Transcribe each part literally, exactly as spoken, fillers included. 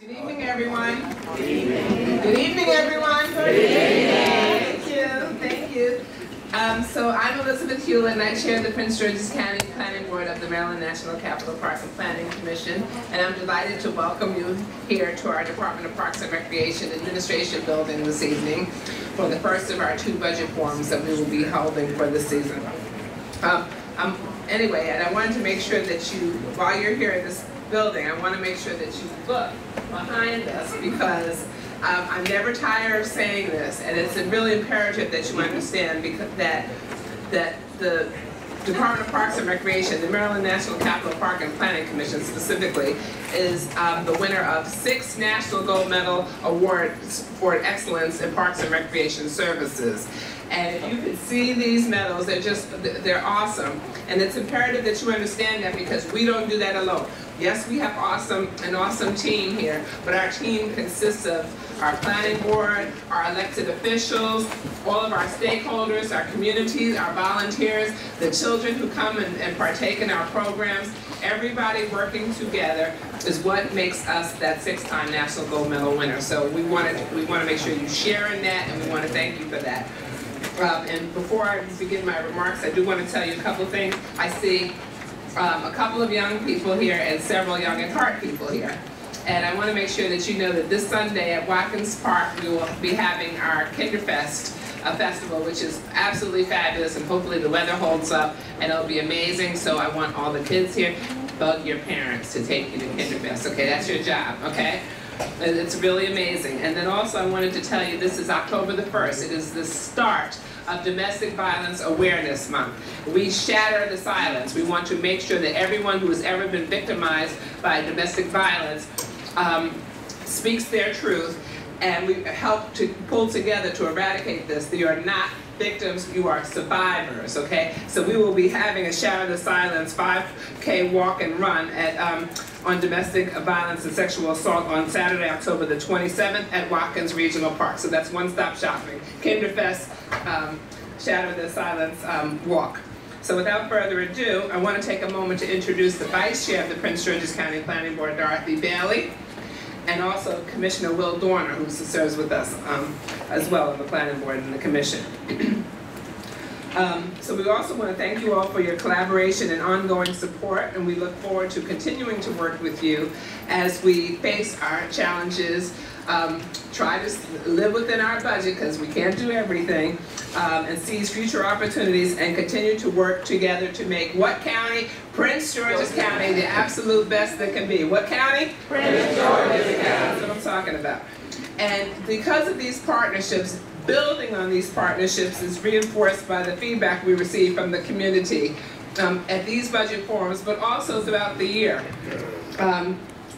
Good evening, everyone. Good evening. Good evening, everyone. Good evening. Thank you. Thank you. Um, so I'm Elizabeth Hewlett, and I chair the Prince George's County Planning Board of the Maryland National Capital Park and Planning Commission, and I'm delighted to welcome you here to our Department of Parks and Recreation Administration building this evening for the first of our two budget forums that we will be holding for this season. Um, um, anyway, and I wanted to make sure that you, while you're here in this building, I want to make sure that you look behind us, because um, I'm never tired of saying this, and it's really imperative that you understand because that that the Department of Parks and Recreation, the Maryland National Capital Park and Planning Commission specifically, is um, the winner of six National Gold Medal Awards for excellence in Parks and Recreation Services. And if you could see these medals, they're just, they're awesome. And it's imperative that you understand that, because we don't do that alone. Yes, we have awesome, an awesome team here, but our team consists of our planning board, our elected officials, all of our stakeholders, our communities, our volunteers, the children who come and, and partake in our programs. Everybody working together is what makes us that six-time National Gold Medal winner. So we want to, we want to make sure you share in that, and we want to thank you for that. Um, and before I begin my remarks, I do want to tell you a couple things. I see um, a couple of young people here and several young at heart people here. And I want to make sure that you know that this Sunday at Watkins Park, we will be having our Kinderfest a festival, which is absolutely fabulous, and hopefully the weather holds up and it'll be amazing. So I want all the kids here, bug your parents to take you to Kinderfest. Okay, that's your job, okay? It's really amazing. And then also I wanted to tell you, this is October the first. It is the start of Domestic Violence Awareness Month. We shatter the silence. We want to make sure that everyone who has ever been victimized by domestic violence um, speaks their truth, and we help to pull together to eradicate this. You are not victims, you are survivors, okay? So we will be having a Shatter the Silence five K walk and run at um, on domestic violence and sexual assault on Saturday, October the twenty-seventh at Watkins Regional Park. So that's one-stop shopping. Kinderfest, um, Shatter the Silence um, walk. So without further ado, I want to take a moment to introduce the Vice Chair of the Prince George's County Planning Board, Dorothy Bailey, and also Commissioner Will Dorner, who serves with us um, as well on the Planning Board and the Commission. um, so we also want to thank you all for your collaboration and ongoing support, and we look forward to continuing to work with you as we face our challenges, um, try to live within our budget, because we can't do everything, um, and seize future opportunities and continue to work together to make what county? Prince George's County the absolute best that can be. What county? Prince George's County. That's what I'm talking about. And because of these partnerships, building on these partnerships is reinforced by the feedback we receive from the community um, at these budget forums, but also throughout the year. Um,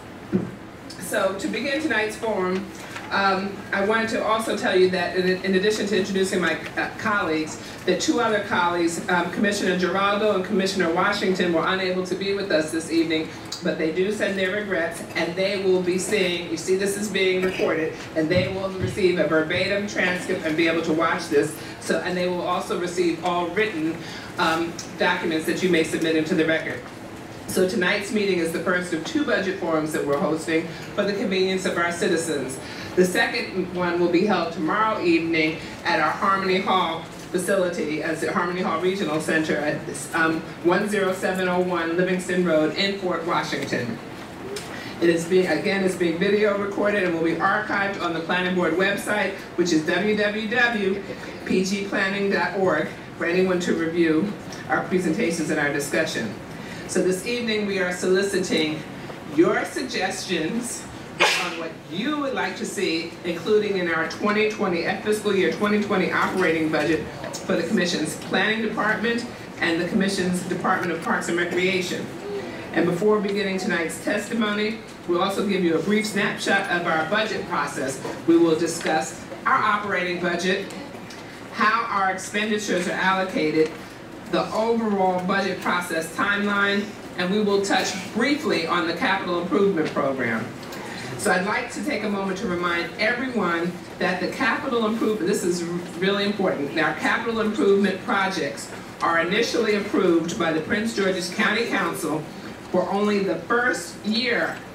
so to begin tonight's forum, Um, I wanted to also tell you that in, in addition to introducing my uh, colleagues, that two other colleagues, um, Commissioner Giraldo and Commissioner Washington, were unable to be with us this evening, but they do send their regrets, and they will be seeing, you see this is being recorded, and they will receive a verbatim transcript and be able to watch this, so, and they will also receive all written um, documents that you may submit into the record. So tonight's meeting is the first of two budget forums that we're hosting for the convenience of our citizens. The second one will be held tomorrow evening at our Harmony Hall facility, as the Harmony Hall Regional Center at um, one oh seven oh one Livingston Road in Fort Washington. It is being, again, it's being video recorded and will be archived on the Planning Board website, which is w w w dot p g planning dot org, for anyone to review our presentations and our discussion. So this evening we are soliciting your suggestions on what you would like to see, including in our twenty twenty fiscal year twenty twenty operating budget for the Commission's Planning Department and the Commission's Department of Parks and Recreation. And before beginning tonight's testimony, we'll also give you a brief snapshot of our budget process. We will discuss our operating budget, how our expenditures are allocated, the overall budget process timeline, and we will touch briefly on the capital improvement program. So I'd like to take a moment to remind everyone that the capital improvement, this is really important, our capital improvement projects are initially approved by the Prince George's County Council for only the first year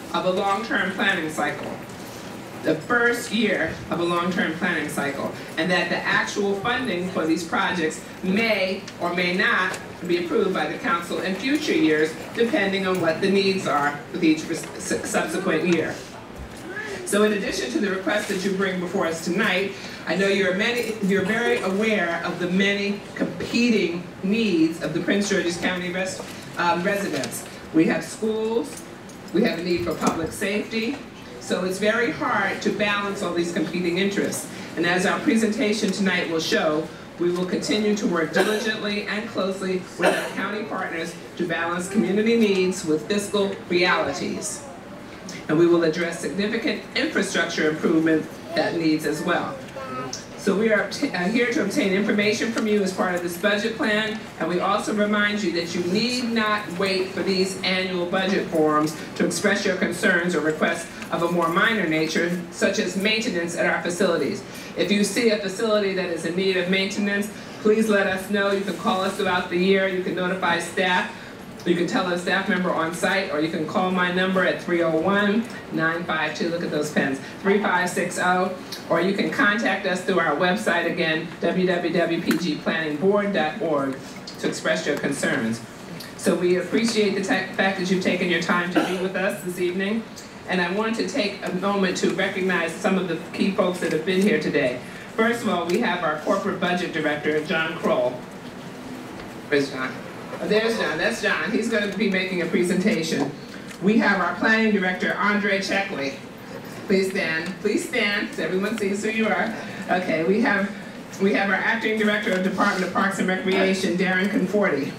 of a long-term planning cycle. The first year of a long-term planning cycle, and that the actual funding for these projects may or may not be approved by the council in future years, depending on what the needs are with each subsequent year. So in addition to the request that you bring before us tonight, I know you're, many, you're very aware of the many competing needs of the Prince George's County res, um, residents. We have schools, we have a need for public safety, so it's very hard to balance all these competing interests. And as our presentation tonight will show, we will continue to work diligently and closely with our county partners to balance community needs with fiscal realities. And we will address significant infrastructure improvement that needs as well. So we are uh, here to obtain information from you as part of this budget plan, and we also remind you that you need not wait for these annual budget forums to express your concerns or requests of a more minor nature, such as maintenance at our facilities. If you see a facility that is in need of maintenance, please let us know. You can call us throughout the year, you can notify staff, you can tell a staff member on site, or you can call my number at three oh one, nine five two, look at those pens, three five six zero, or you can contact us through our website again, w w w dot p g planning board dot org, to express your concerns. So we appreciate the fact that you've taken your time to be with us this evening, and I want to take a moment to recognize some of the key folks that have been here today. First of all, we have our corporate budget director, John Kroll. Where's John? Oh, there's John, that's John. He's going to be making a presentation. We have our planning director, Andre Checkley. Please stand, please stand, so everyone sees who you are. Okay, we have, we have our acting director of Department of Parks and Recreation, Darren Conforti.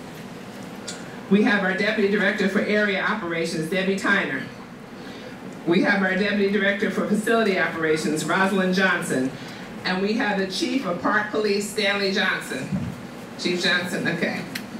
We have our deputy director for area operations, Debbie Tyner. We have our deputy director for facility operations, Rosalind Johnson. And we have the chief of Park Police, Stanley Johnson. Chief Johnson, okay.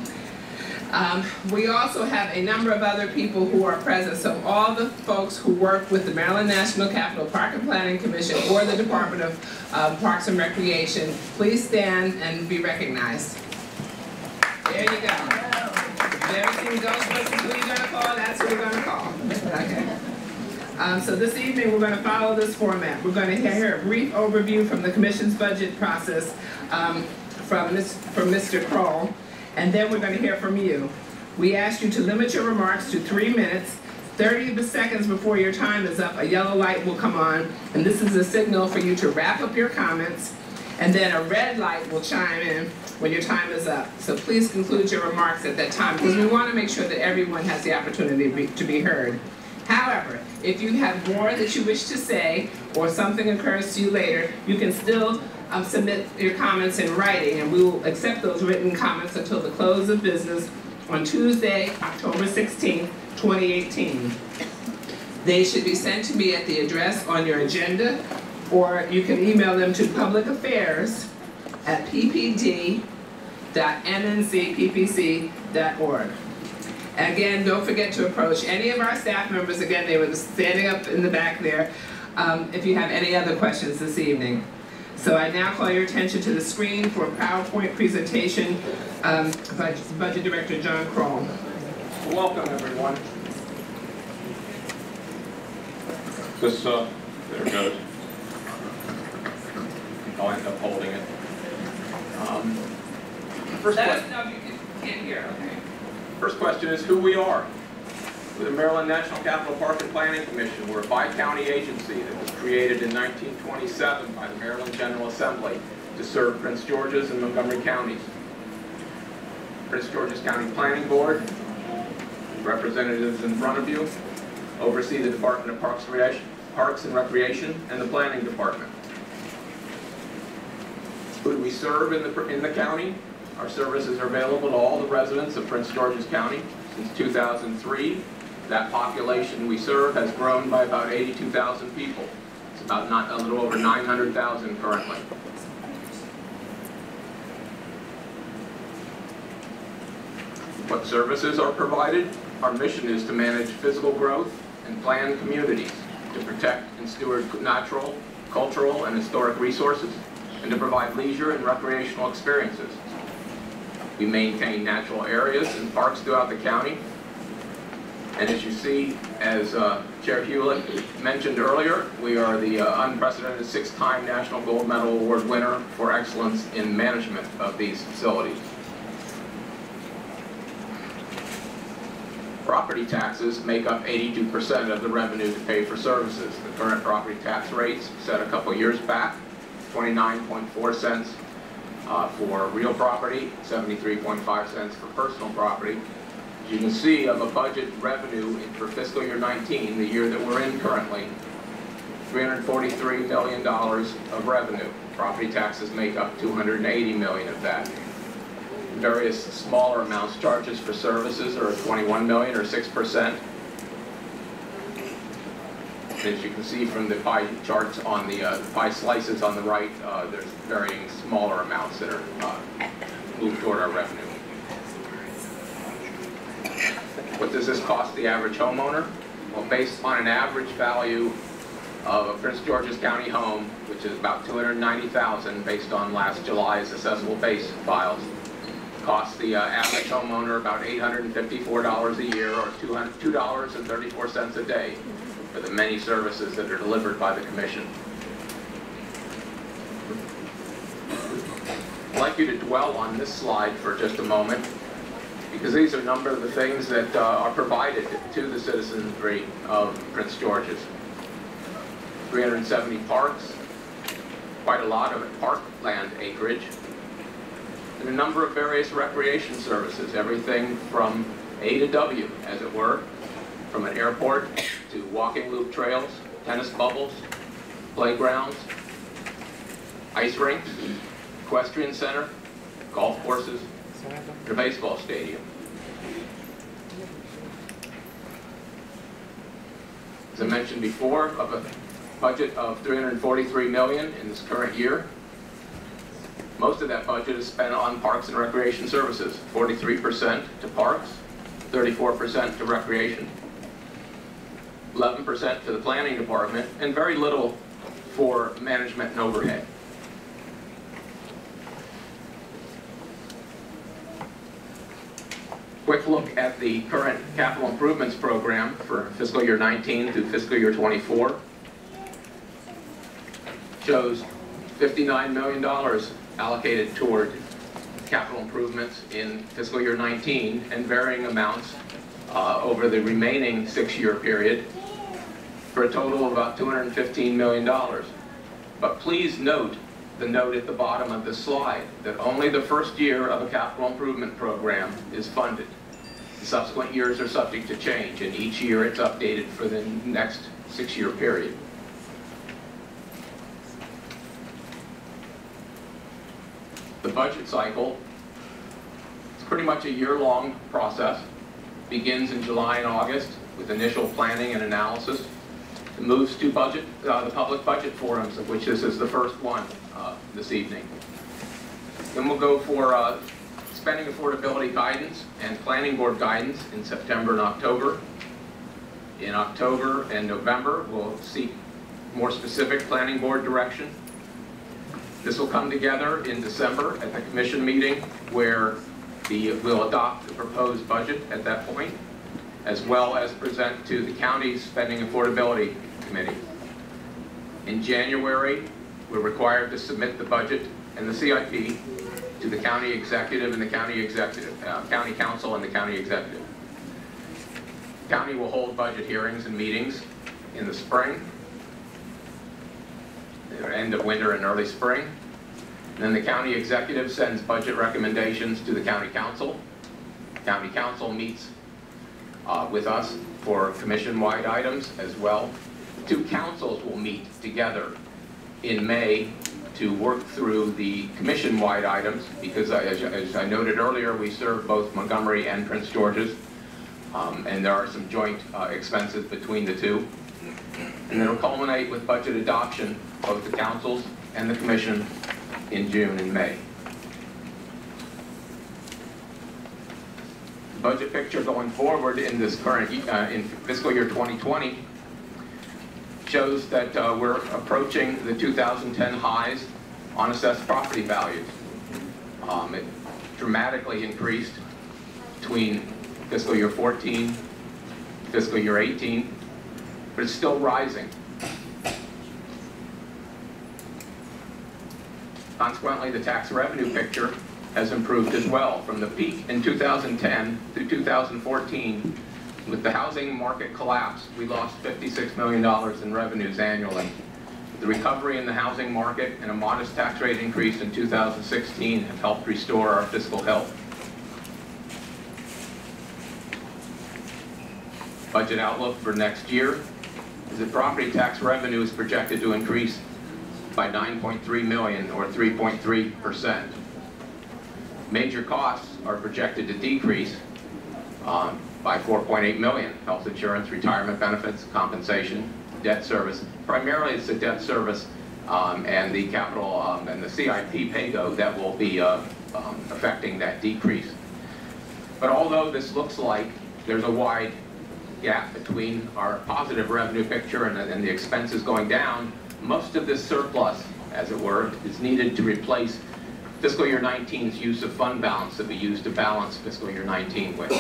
Um, we also have a number of other people who are present, so all the folks who work with the Maryland National Capital Park and Planning Commission or the Department of uh, Parks and Recreation, please stand and be recognized. There you go. If everything goes versus who you're going to call, that's who we're going to call. Okay. Um, so this evening we're going to follow this format. We're going to hear a brief overview from the Commission's budget process um, from, this, from Mister Kroll. And then we're going to hear from you. We ask you to limit your remarks to three minutes. thirty seconds before your time is up, a yellow light will come on, and this is a signal for you to wrap up your comments, and then a red light will chime in when your time is up. So please conclude your remarks at that time, because we want to make sure that everyone has the opportunity to be, to be heard. However, if you have more that you wish to say, or something occurs to you later, you can still Um, submit your comments in writing, and we will accept those written comments until the close of business on Tuesday, October sixteenth, twenty eighteen. They should be sent to me at the address on your agenda, or you can email them to public affairs at p p d dot m n c p p c dot org. Again, don't forget to approach any of our staff members. Again, they were standing up in the back there, um, if you have any other questions this evening. So I now call your attention to the screen for a PowerPoint presentation um, by Budget Director John Kroll. Welcome, everyone. This, uh, there it goes. I'll end up holding it. Um, first Let question. us know if you can, can't hear, okay? First question is who we are. We're the Maryland National Capital Park and Planning Commission. We're a bi-county agency that was created in nineteen twenty-seven by the Maryland General Assembly to serve Prince George's and Montgomery counties. Prince George's County Planning Board, representatives in front of you, oversee the Department of Parks, Parks and Recreation and the Planning Department. Who do we serve in the, in the county? Our services are available to all the residents of Prince George's County. Since two thousand three, that population we serve has grown by about eighty-two thousand people. It's about not, a little over nine hundred thousand currently. What services are provided? Our mission is to manage physical growth and plan communities, to protect and steward natural, cultural, and historic resources, and to provide leisure and recreational experiences. We maintain natural areas and parks throughout the county, And as you see, as uh, Chair Hewlett mentioned earlier, we are the uh, unprecedented six-time National Gold Medal Award winner for excellence in management of these facilities. Property taxes make up eighty-two percent of the revenue to pay for services. The current property tax rates set a couple years back, twenty-nine point four cents uh, for real property, seventy-three point five cents for personal property. As you can see, of a budget revenue for fiscal year nineteen, the year that we're in currently, three hundred forty-three million dollars of revenue. Property taxes make up two hundred eighty million dollars of that. Various smaller amounts, charges for services are twenty-one million dollars or six percent. As you can see from the pie charts on the, uh, the pie slices on the right, uh, there's varying smaller amounts that are uh, moved toward our revenue. What does this cost the average homeowner? Well, based on an average value of a Prince George's County home, which is about two hundred ninety thousand dollars based on last July's assessable base files, costs the uh, average homeowner about eight hundred fifty-four dollars a year, or two dollars and thirty-four cents a day for the many services that are delivered by the Commission. I'd like you to dwell on this slide for just a moment, because these are a number of the things that uh, are provided to the citizenry of Prince George's. three hundred seventy parks, quite a lot of parkland acreage, and a number of various recreation services, everything from A to W, as it were, from an airport to walking loop trails, tennis bubbles, playgrounds, ice rinks, equestrian center, golf courses, and a baseball stadium. As I mentioned before, of a budget of three hundred forty-three million dollars in this current year, most of that budget is spent on parks and recreation services, forty-three percent to parks, thirty-four percent to recreation, eleven percent to the planning department, and very little for management and overhead. Quick look at the current capital improvements program for fiscal year nineteen through fiscal year twenty-four. Shows fifty-nine million dollars allocated toward capital improvements in fiscal year nineteen, and varying amounts uh, over the remaining six-year period, for a total of about two hundred fifteen million dollars. But please note the note at the bottom of this slide, that only the first year of a capital improvement program is funded. The subsequent years are subject to change, and each year it's updated for the next six-year period. The budget cycle is pretty much a year-long process. Begins in July and August with initial planning and analysis. It moves to budget, uh, the public budget forums, of which this is the first one uh, this evening. Then we'll go for uh, spending affordability guidance and planning board guidance in September and October. In October and November, we'll seek more specific planning board direction. This will come together in December at the commission meeting, where the, we'll adopt the proposed budget at that point, as well as present to the county's spending affordability committee. In January, we're required to submit the budget and the C I P to the county executive and the county executive, uh, county council and the county executive. The county will hold budget hearings and meetings in the spring, end of winter and early spring. And then the county executive sends budget recommendations to the county council. County council meets uh, with us for commission-wide items as well. The two councils will meet together in May to work through the commission-wide items, because I, as, as I noted earlier, we serve both Montgomery and Prince George's, um, and there are some joint uh, expenses between the two. And then it'll culminate with budget adoption, both the councils and the commission, in June and May. The budget picture going forward in this current, uh, in fiscal year twenty twenty, shows that uh, we're approaching the two thousand ten highs on assessed property values. Um, it dramatically increased between fiscal year fourteen fiscal year eighteen, but it's still rising. Consequently, the tax revenue picture has improved as well from the peak in two thousand ten through two thousand fourteen. With the housing market collapse, we lost fifty-six million dollars in revenues annually. The recovery in the housing market and a modest tax rate increase in two thousand sixteen have helped restore our fiscal health. Budget outlook for next year is that property tax revenue is projected to increase by nine point three million dollars or three point three percent. Major costs are projected to decrease um, by four point eight million dollars. Health insurance, retirement benefits, compensation, debt service. Primarily it's the debt service um, and the capital um, and the C I P pay-go that will be uh, um, affecting that decrease. But although this looks like there's a wide gap between our positive revenue picture and, and the expenses going down, most of this surplus, as it were, is needed to replace fiscal year nineteen's use of fund balance that we used to balance fiscal year nineteen with.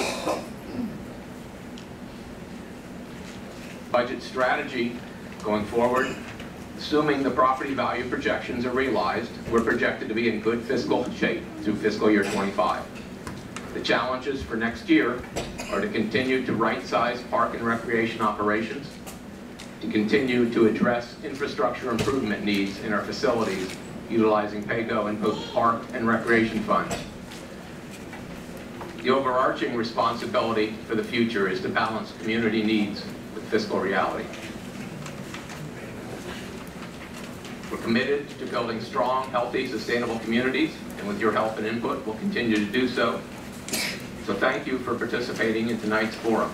Budget strategy going forward, assuming the property value projections are realized, we're projected to be in good fiscal shape through fiscal year twenty-five. The challenges for next year are to continue to right-size park and recreation operations, to continue to address infrastructure improvement needs in our facilities, utilizing pay-go and both park and recreation funds. The overarching responsibility for the future is to balance community needs with fiscal reality. We're committed to building strong, healthy, sustainable communities, and with your help and input, we'll continue to do so. So thank you for participating in tonight's forum.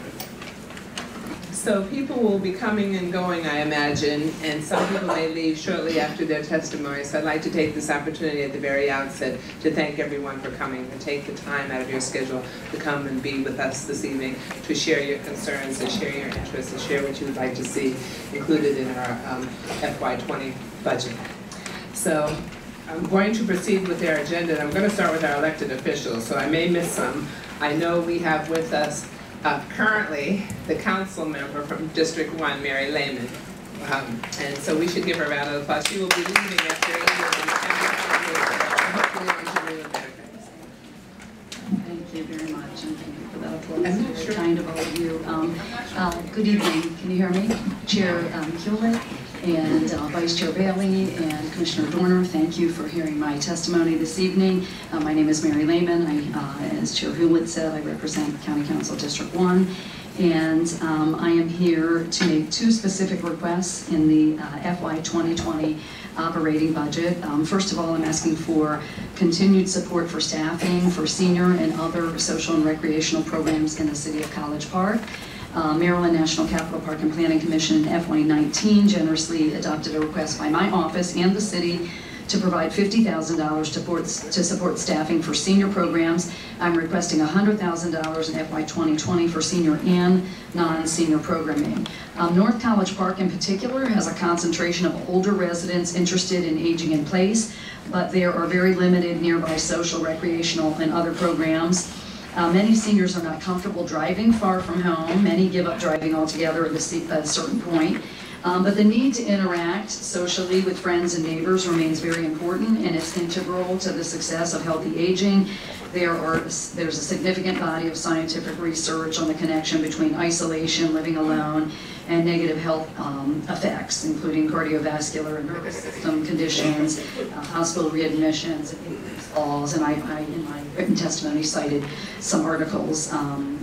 So people will be coming and going, I imagine, and some people may leave shortly after their testimony. So I'd like to take this opportunity at the very outset to thank everyone for coming, to take the time out of your schedule to come and be with us this evening, to share your concerns and share your interests and share what you would like to see included in our um, F Y twenty budget. So I'm going to proceed with our agenda, and I'm going to start with our elected officials, so I may miss some. I know we have with us Uh, currently, the council member from District one, Mary Lehman. Um, and so we should give her a round of applause. She will be leaving after eight years and hopefully on to new and better things. Thank you very much, and thank you for that applause. I'm Very sure. kind of all of you. Um, uh, good evening. Can you hear me? Chair um, Hewlett and uh, Vice Chair Bailey and Commissioner Dorner, thank you for hearing my testimony this evening. Uh, my name is Mary Lehman. I, uh, as Chair Hewlett said, I represent County Council District one, and um, I am here to make two specific requests in the uh, F Y twenty twenty operating budget. Um, first of all, I'm asking for continued support for staffing for senior and other social and recreational programs in the City of College Park. Uh, Maryland National Capital Park and Planning Commission in F Y nineteen generously adopted a request by my office and the city to provide fifty thousand dollars to support, to support staffing for senior programs. I'm requesting one hundred thousand dollars in F Y twenty twenty for senior and non-senior programming. Um, North College Park in particular has a concentration of older residents interested in aging in place, but there are very limited nearby social, recreational, and other programs. Uh, many seniors are not comfortable driving far from home. Many give up driving altogether at a certain point. Um, but the need to interact socially with friends and neighbors remains very important, and it's integral to the success of healthy aging. There are, there's a significant body of scientific research on the connection between isolation, living alone, and negative health um, effects, including cardiovascular and nervous system conditions, uh, hospital readmissions, falls, and I, I, in my written testimony, cited some articles um,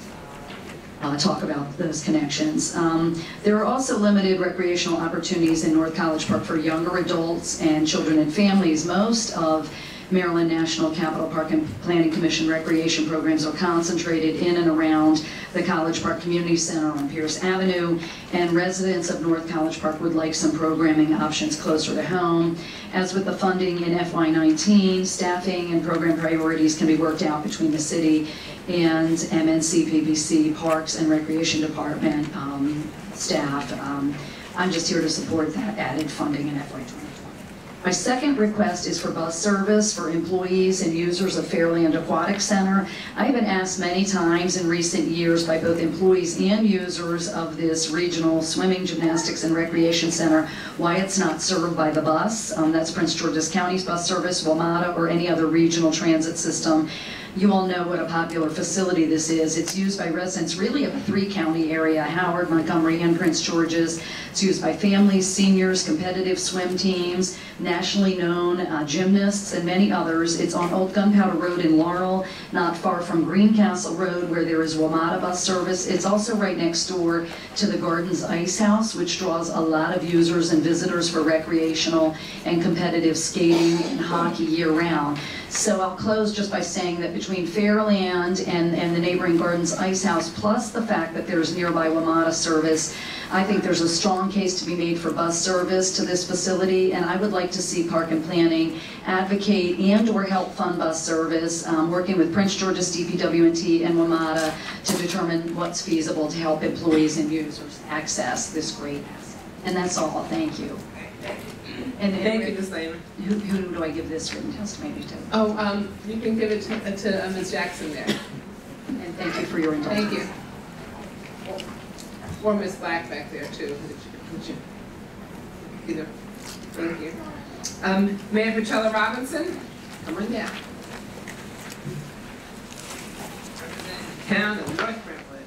Uh, talk about those connections. Um, there are also limited recreational opportunities in North College Park for younger adults and children and families. Most of Maryland National Capital Park and Planning Commission recreation programs are concentrated in and around the College Park Community Center on Pierce Avenue, and residents of North College Park would like some programming options closer to home. As with the funding in F Y nineteen, staffing and program priorities can be worked out between the city and M N C P B C Parks and Recreation Department um, staff. Um, I'm just here to support that added funding in F Y twenty twenty. My second request is for bus service for employees and users of Fairland Aquatic Center. I've been asked many times in recent years by both employees and users of this regional swimming, gymnastics, and recreation center why it's not served by the bus. Um, that's Prince George's County's bus service, WMATA, or any other regional transit system. You all know what a popular facility this is. It's used by residents really of the three-county area, Howard, Montgomery, and Prince George's. It's used by families, seniors, competitive swim teams, nationally known uh, gymnasts, and many others. It's on Old Gunpowder Road in Laurel, not far from Greencastle Road, where there is WMATA bus service. It's also right next door to the Gardens Ice House, which draws a lot of users and visitors for recreational and competitive skating and hockey year-round. So I'll close just by saying that between Fairland and, and the neighboring Gardens Ice House, plus the fact that there's nearby WMATA service, I think there's a strong case to be made for bus service to this facility, and I would like to see Park and Planning advocate and or help fund bus service, um, working with Prince George's D P W and T and WMATA to determine what's feasible to help employees and users access this great asset. And that's all. Thank you. And, and Thank you, Miz Lehman. Who, who do I give this written testimony to? Oh, um, you can give it to, to uh, Miz Jackson there. And thank you for your indulgence. Thank you. Or Miz Black back there too. Would you, would you, either. Thank you. Um, Mayor Petrella Robinson, come on down. Representing the town of North Brentwood.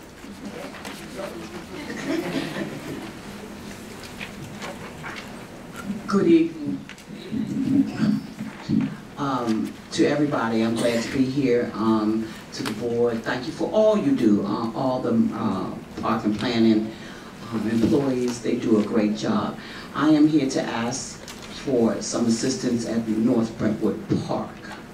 Good evening. Um, to everybody, I'm glad to be here. Um, to the board, thank you for all you do. Uh, all the uh, Park and Planning um, employees, they do a great job. I am here to ask for some assistance at the North Brentwood Park.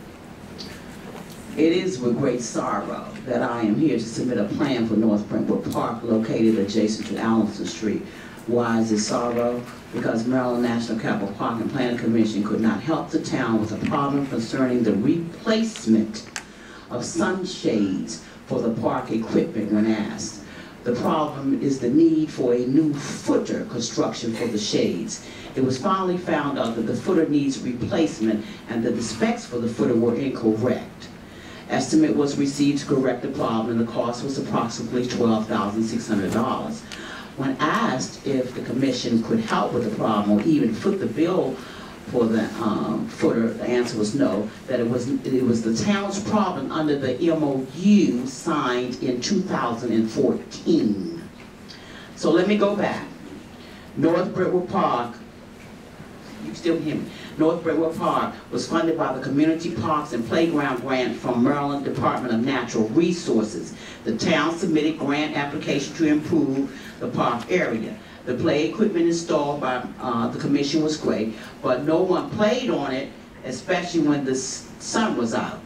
It is with great sorrow that I am here to submit a plan for North Brentwood Park located adjacent to Allenson Street. Why is it sorrow? Because Maryland National Capital Park and Planning Commission could not help the town with a problem concerning the replacement of sunshades for the park equipment when asked. The problem is the need for a new footer construction for the shades. It was finally found out that the footer needs replacement and that the specs for the footer were incorrect. Estimate was received to correct the problem and the cost was approximately twelve thousand six hundred dollars. When asked if the commission could help with the problem or even foot the bill for the um, footer, the answer was no, that it was, it was the town's problem under the M O U signed in two thousand fourteen. So let me go back. North Brentwood Park, you still hear me? North Brentwood Park was funded by the Community Parks and Playground Grant from Maryland Department of Natural Resources. The town submitted grant application to improve the park area. The play equipment installed by uh, the commission was great, but no one played on it, especially when the sun was out.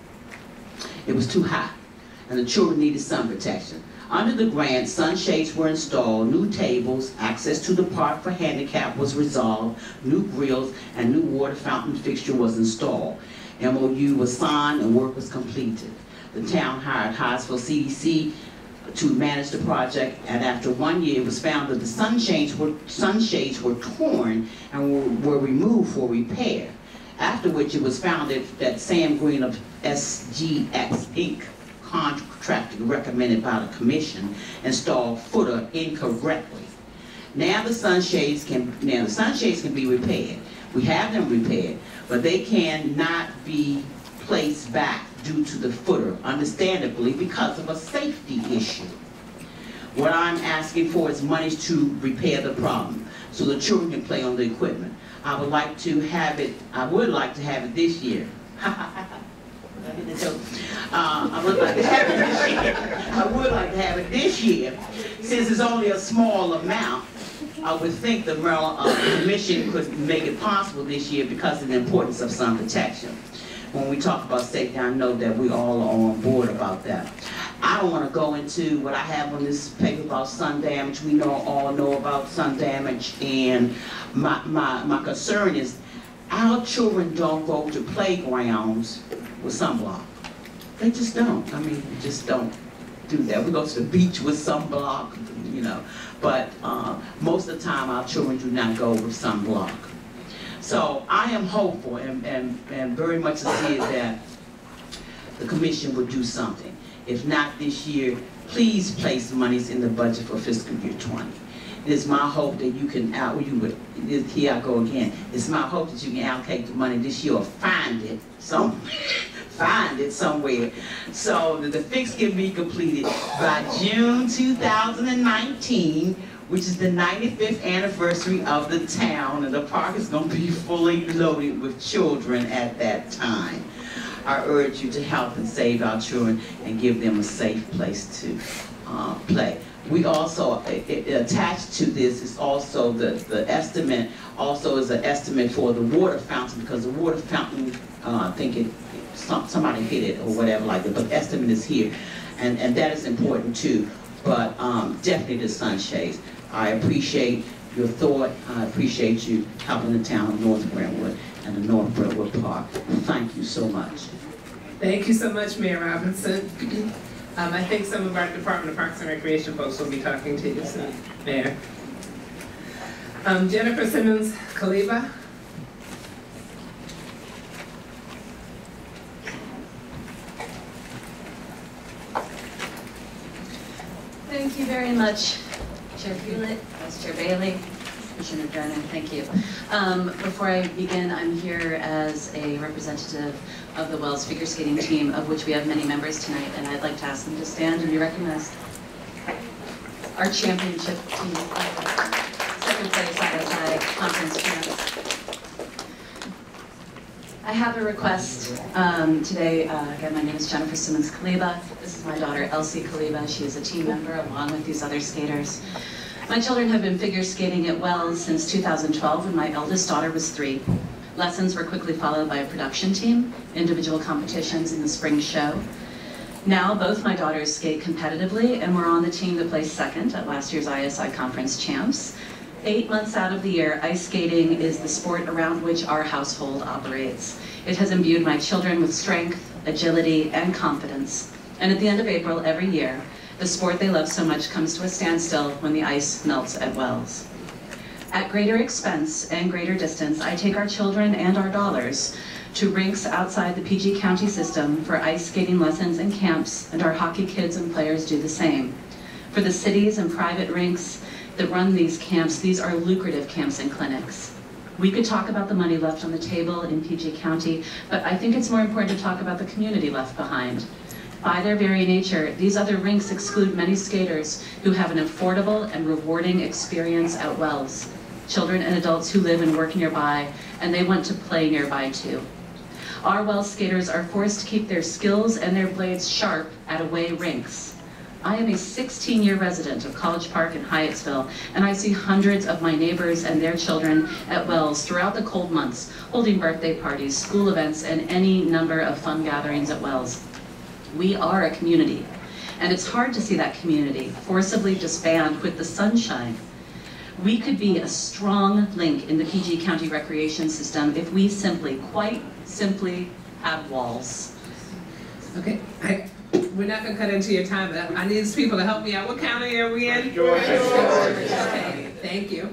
It was too hot, and the children needed sun protection. Under the grant, sunshades were installed, new tables, access to the park for handicap was resolved, new grills, and new water fountain fixture was installed. M O U was signed and work was completed. The town hired Hyattsville C D C to manage the project, and after one year it was found that the sunshades were, sunshades were torn and were, were removed for repair. After which it was found that, that Sam Green of S G X Incorporated, contractor recommended by the commission, installed footer incorrectly. Now the sunshades can now the sunshades can be repaired. We have them repaired, but they cannot be placed back due to the footer, understandably because of a safety issue. What I'm asking for is money to repair the problem, so the children can play on the equipment. I would like to have it. I would like to have it this year. Uh, I would like to have it this year. I would like to have it this year. Since it's only a small amount, I would think the Maryland uh, Commission could make it possible this year because of the importance of sun protection. When we talk about safety, I know that we all are on board about that. I don't want to go into what I have on this paper about sun damage. We know all know about sun damage, and my, my, my concern is our children don't go to playgrounds with sunblock. They just don't. I mean, they just don't do that. We go to the beach with sunblock, you know, but uh, most of the time our children do not go with sunblock. So I am hopeful and, and, and very much sincere that the commission will do something. If not this year, please place monies in the budget for fiscal year twenty. It is my hope that you can out, you would, here I go again. It's my hope that you can allocate the money this year or find it some, find it somewhere so that the fix can be completed by June two thousand nineteen, which is the ninety-fifth anniversary of the town, and the park is going to be fully loaded with children at that time. I urge you to help and save our children and give them a safe place to uh, play. We also, it, it, attached to this is also the, the estimate, also is an estimate for the water fountain, because the water fountain, uh, I think it, some, somebody hit it or whatever like that, but the estimate is here. And, and that is important too, but um, definitely the sunshades. I appreciate your thought, I appreciate you helping the town of North Brentwood and the North Brentwood Park. Thank you so much. Thank you so much, Mayor Robinson. Um, I think some of our Department of Parks and Recreation folks will be talking to you soon, Mayor. Um, Jennifer Simmons Kaliba. Thank you very much, Chair Hewlett, Vice Chair Bailey, Commissioner Dorner, thank you. Um, before I begin, I'm here as a representative of the Wells figure skating team, of which we have many members tonight, and I'd like to ask them to stand and be recognized. Our championship team, second place I S I conference champs. I have a request um, today. Uh, again, my name is Jennifer Simmons Kaliba. This is my daughter, Elsie Kaliba. She is a team member along with these other skaters. My children have been figure skating at Wells since two thousand twelve when my eldest daughter was three. Lessons were quickly followed by a production team, individual competitions in the spring show. Now both my daughters skate competitively, and we're on the team that placed second at last year's I S I Conference Champs. Eight months out of the year, ice skating is the sport around which our household operates. It has imbued my children with strength, agility, and confidence. And at the end of April every year, the sport they love so much comes to a standstill when the ice melts at Wells. At greater expense and greater distance, I take our children and our dollars to rinks outside the P G County system for ice skating lessons and camps, and our hockey kids and players do the same. For the cities and private rinks that run these camps, these are lucrative camps and clinics. We could talk about the money left on the table in P G County, but I think it's more important to talk about the community left behind. By their very nature, these other rinks exclude many skaters who have an affordable and rewarding experience at Wells. Children and adults who live and work nearby, and they want to play nearby too. Our Wells skaters are forced to keep their skills and their blades sharp at away rinks. I am a sixteen-year resident of College Park in Hyattsville, and I see hundreds of my neighbors and their children at Wells throughout the cold months, holding birthday parties, school events, and any number of fun gatherings at Wells. We are a community, and it's hard to see that community forcibly disband with the sunshine. We could be a strong link in the P G County recreation system if we simply, quite simply, had walls. Okay, I, we're not going to cut into your time, but I need these people to help me out. What county are we in? Georgia. Okay, thank you.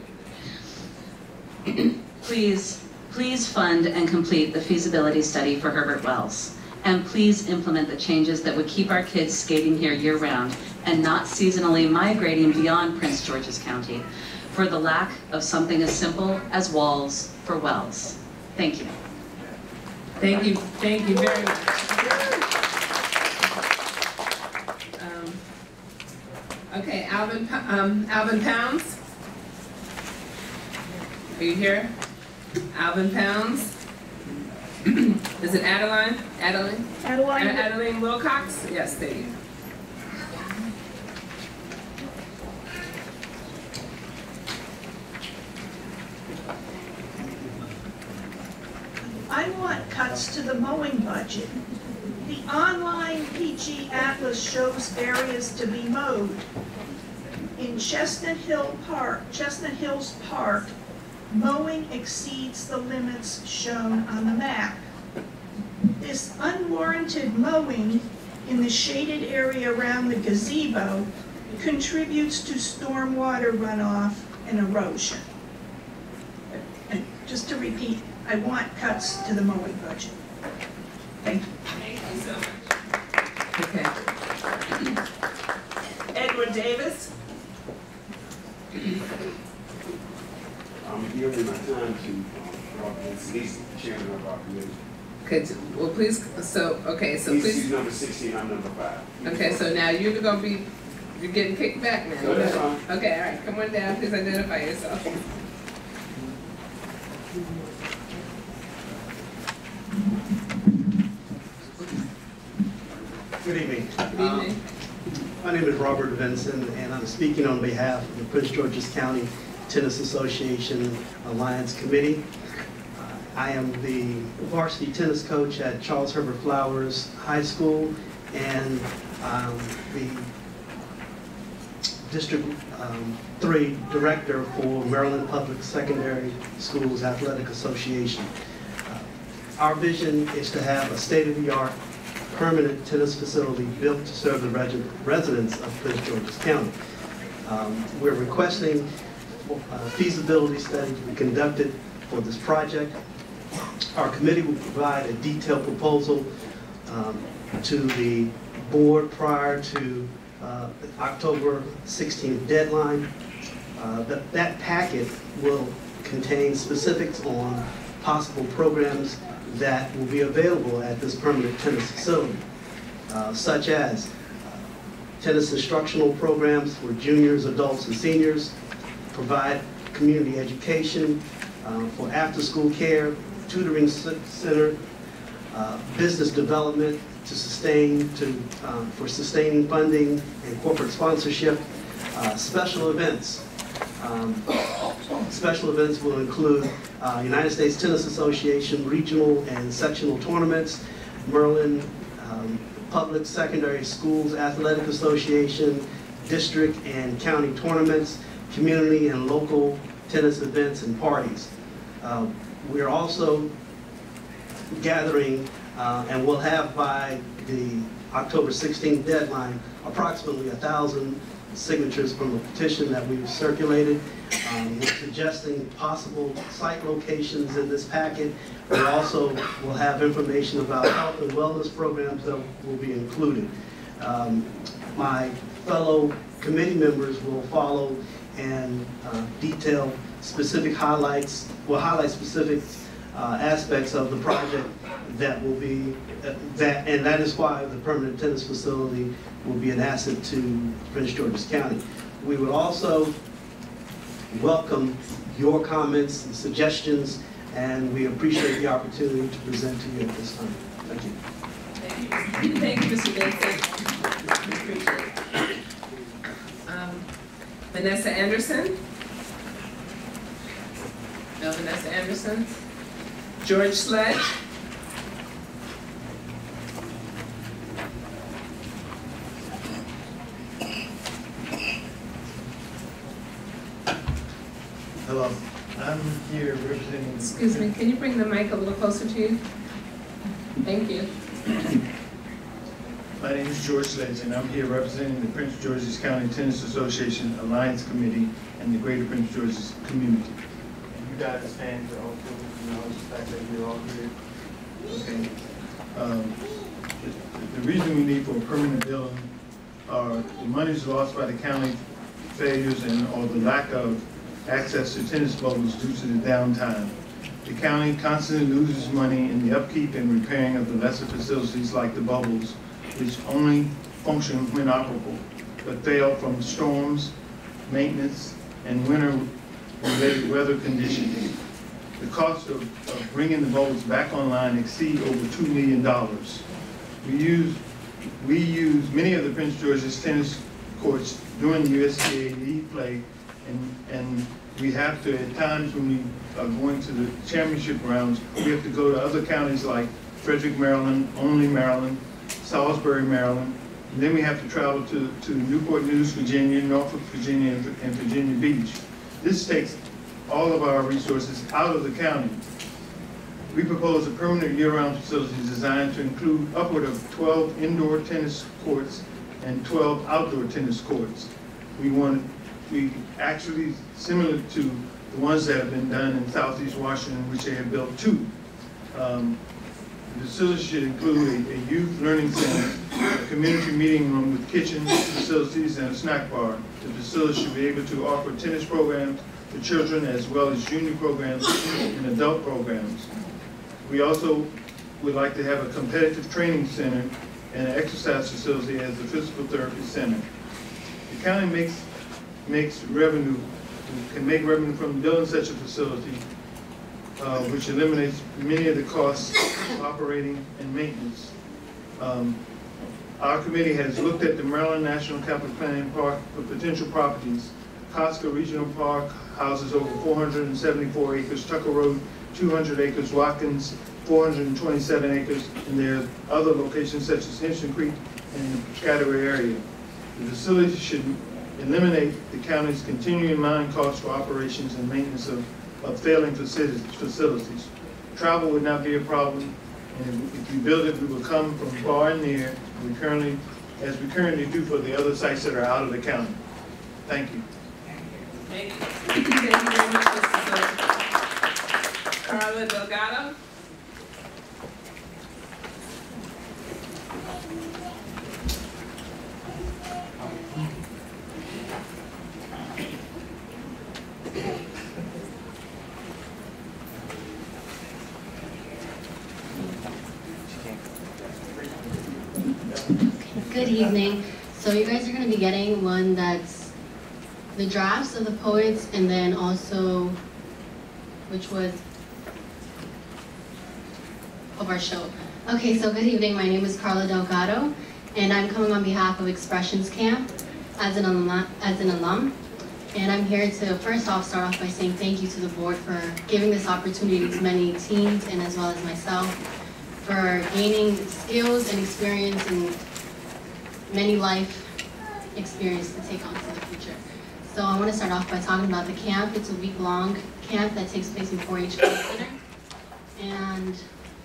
Please, please fund and complete the feasibility study for Herbert Wells. And please implement the changes that would keep our kids skating here year-round and not seasonally migrating beyond Prince George's County for the lack of something as simple as walls for Wells. Thank you. Thank you, thank you very much. Um, okay, Alvin, um, Alvin Pounds. Are you here? Alvin Pounds. Is it Adeline? Adeline? Adeline. Ad Adeline Wilcox? Yes, thank you. I want cuts to the mowing budget. The online P G Atlas shows areas to be mowed. In Chestnut Hill Park, Chestnut Hills Park, mowing exceeds the limits shown on the map. This unwarranted mowing in the shaded area around the gazebo contributes to stormwater runoff and erosion. And just just to repeat, I want cuts to the mowing budget. Thank you. Thank you so much. Okay. Edward Davis. I'm giving my time to um, Lisa, chairman of our committee. Could, well, please, so, okay, so Lisa's please, number sixteen, I'm number five. okay, so now you're gonna be, you're getting kicked back now. No, that's fine. Okay, all right, come on down, please identify yourself. Good evening. Good evening. Um, my name is Robert Vinson, and I'm speaking on behalf of the Prince George's County Tennis Association Alliance Committee. Uh, I am the varsity tennis coach at Charles Herbert Flowers High School and um, the District um, three Director for Maryland Public Secondary Schools Athletic Association. Uh, our vision is to have a state-of-the-art permanent tennis facility built to serve the reg residents of Prince George's County. Um, we're requesting a feasibility study to be conducted for this project. Our committee will provide a detailed proposal um, to the board prior to uh, the October sixteenth deadline. Uh, that, that packet will contain specifics on possible programs that will be available at this permanent tennis facility, uh, such as uh, tennis instructional programs for juniors, adults, and seniors, provide community education uh, for after-school care, tutoring center, uh, business development to sustain to um, for sustaining funding and corporate sponsorship, uh, special events. Um, special events will include uh, United States Tennis Association regional and sectional tournaments, Maryland um, Public Secondary Schools Athletic Association, district and county tournaments, community and local tennis events and parties. Uh, we're also gathering, uh, and we'll have by the October sixteenth deadline, approximately a thousand signatures from a petition that we've circulated. Um, we're suggesting possible site locations in this packet. We also will have information about health and wellness programs that will be included. Um, my fellow committee members will follow and uh, detail specific highlights, will highlight specific uh, aspects of the project that will be, uh, that, and that is why the permanent tennis facility will be an asset to Prince George's County. We would also welcome your comments and suggestions, and we appreciate the opportunity to present to you at this time. Thank you. Thank you, Thank you Mister Vincent. We appreciate it. Um, Vanessa Anderson? No, Vanessa Anderson? George Sledge? Hello, I'm here representing... Excuse me, can you bring the mic a little closer to you? Thank you. My name is George Sledge, and I'm here representing the Prince George's County Tennis Association Alliance Committee and the Greater Prince George's community. And you guys as fans are also acknowledge the fact that we're all here. Okay. Um, the, the reason we need for a permanent building are the monies lost by the county failures and or the lack of access to tennis bubbles due to the downtime. The county constantly loses money in the upkeep and repairing of the lesser facilities like the bubbles, which only function when operable, but fail from storms, maintenance, and winter-related weather conditions. The cost of, of bringing the bubbles back online exceed over two million dollars. We use, we use many of the Prince George's tennis courts during the U S C A league play, and, and we have to, at times when we are going to the championship rounds, we have to go to other counties like Frederick, Maryland, Olney, Maryland, Salisbury, Maryland, and then we have to travel to, to Newport News, Virginia, Norfolk, Virginia, and, and Virginia Beach. This takes all of our resources out of the county. We propose a permanent year-round facility designed to include upward of twelve indoor tennis courts and twelve outdoor tennis courts. We want, we actually, similar to the ones that have been done in Southeast Washington, which they have built two. Um, the facility should include a, a youth learning center, a community meeting room with kitchen facilities and a snack bar. The facility should be able to offer tennis programs for children as well as junior programs and adult programs. We also would like to have a competitive training center and an exercise facility as a physical therapy center. The county makes, makes revenue, can make revenue from building such a facility, uh, which eliminates many of the costs of operating and maintenance. Um, our committee has looked at the Maryland National Capital Planning Park for potential properties. Costco Regional Park houses over four hundred seventy-four acres, Tucker Road, two hundred acres, Watkins, four hundred twenty-seven acres, and there are other locations such as Henson Creek and the Piscataway area. The facility should eliminate the county's continuing mine costs for operations and maintenance of, of failing facilities. Travel would not be a problem, and if we build it, we will come from far and near, we currently, as we currently do for the other sites that are out of the county. Thank you. Thank you. Thank you very much, Mister Carla Delgado. Good evening. So you guys are going to be getting one that's the drafts of the poets, and then also, which was of our show. Okay, so good evening. My name is Carla Delgado, and I'm coming on behalf of Expressions Camp as an alum. As an alum. And I'm here to first off start off by saying thank you to the board for giving this opportunity to many teens and as well as myself for gaining skills and experience and many life experience to take on to the future. So I want to start off by talking about the camp. It's a week-long camp that takes place in four H Center. And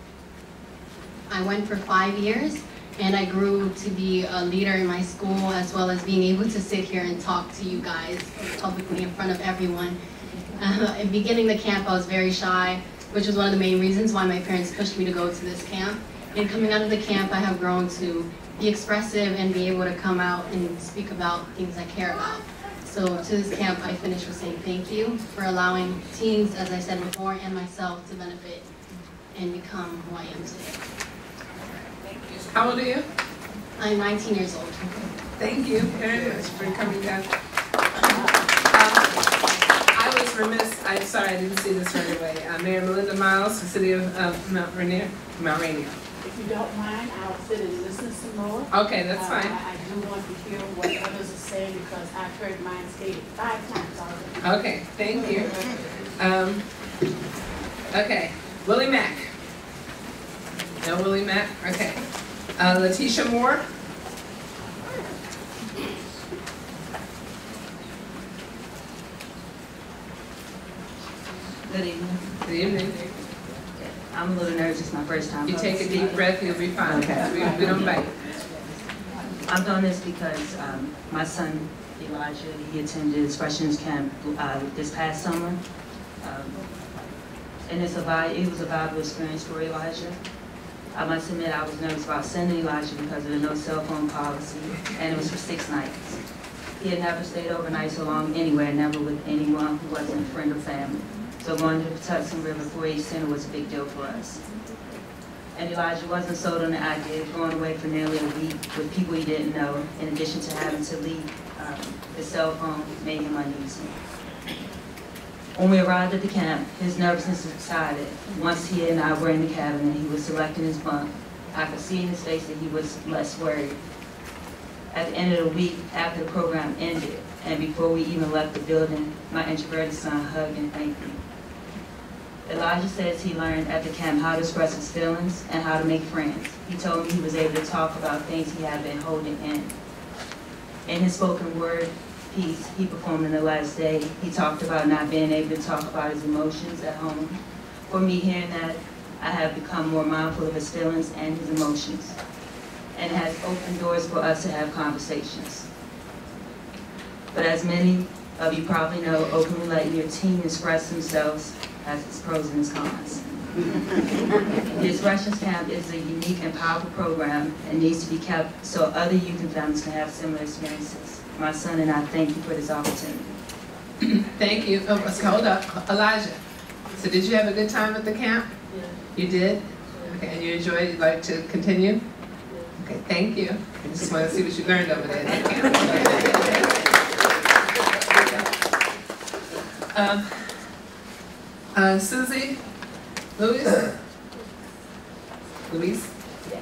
I went for five years, and I grew to be a leader in my school, as well as being able to sit here and talk to you guys publicly in front of everyone. Uh, in beginning the camp, I was very shy, which was one of the main reasons why my parents pushed me to go to this camp. And coming out of the camp, I have grown to be expressive and be able to come out and speak about things I care about. So to this camp, I finish with saying thank you for allowing teens, as I said before, and myself to benefit and become who I am today. How old are you? I'm nineteen years old. Thank you very much for coming down. Um, I was remiss, I'm sorry I didn't see this right away. Uh, Mayor Melinda Miles, the City of uh, Mount Rainier. Mount Rainier. If you don't mind, I'll sit and listen some more. Okay, that's fine. Uh, I, I do want to hear what others are saying because I've heard mine stated five times already. Okay, thank you. Um, okay, Willie Mack. No Willie Mack? Okay. Uh, Letitia Moore. Good evening. Good evening. I'm a little nervous. It's my first time. You take a deep breath, you'll be fine. Okay. We, we don't bite. I'm doing this because um, my son, Elijah, he attended Expressions Camp uh, this past summer. Um, and it's a valu- it was a valuable experience for Elijah. I must admit I was nervous about sending Elijah because of the no cell phone policy, and it was for six nights. He had never stayed overnight so long anywhere, never with anyone who wasn't a friend or family. So going to the Patuxent River four H Center was a big deal for us. And Elijah wasn't sold on the idea of going away for nearly a week with people he didn't know, in addition to having to leave um, his cell phone made him uneasy. When we arrived at the camp, his nervousness subsided. Once he and I were in the cabin and he was selecting his bunk, I could see in his face that he was less worried. At the end of the week, after the program ended, and before we even left the building, my introverted son hugged and thanked me. Elijah says he learned at the camp how to express his feelings and how to make friends. He told me he was able to talk about things he had been holding in. In his spoken word piece he performed in the last day, he talked about not being able to talk about his emotions at home. For me, hearing that, I have become more mindful of his feelings and his emotions, and has opened doors for us to have conversations. But as many of you probably know, openly letting your team express themselves has its pros and its cons. The Expressions Camp is a unique and powerful program and needs to be kept so other youth and families can have similar experiences. My son and I thank you for this opportunity. Thank you. Oh, let's hold up. Elijah. So did you have a good time at the camp? Yeah. You did? Okay, and you enjoyed it? You'd like to continue? Yeah. Okay, thank you. I just want to see what you learned over there at the camp. um, uh, Susie? Louise? Louise?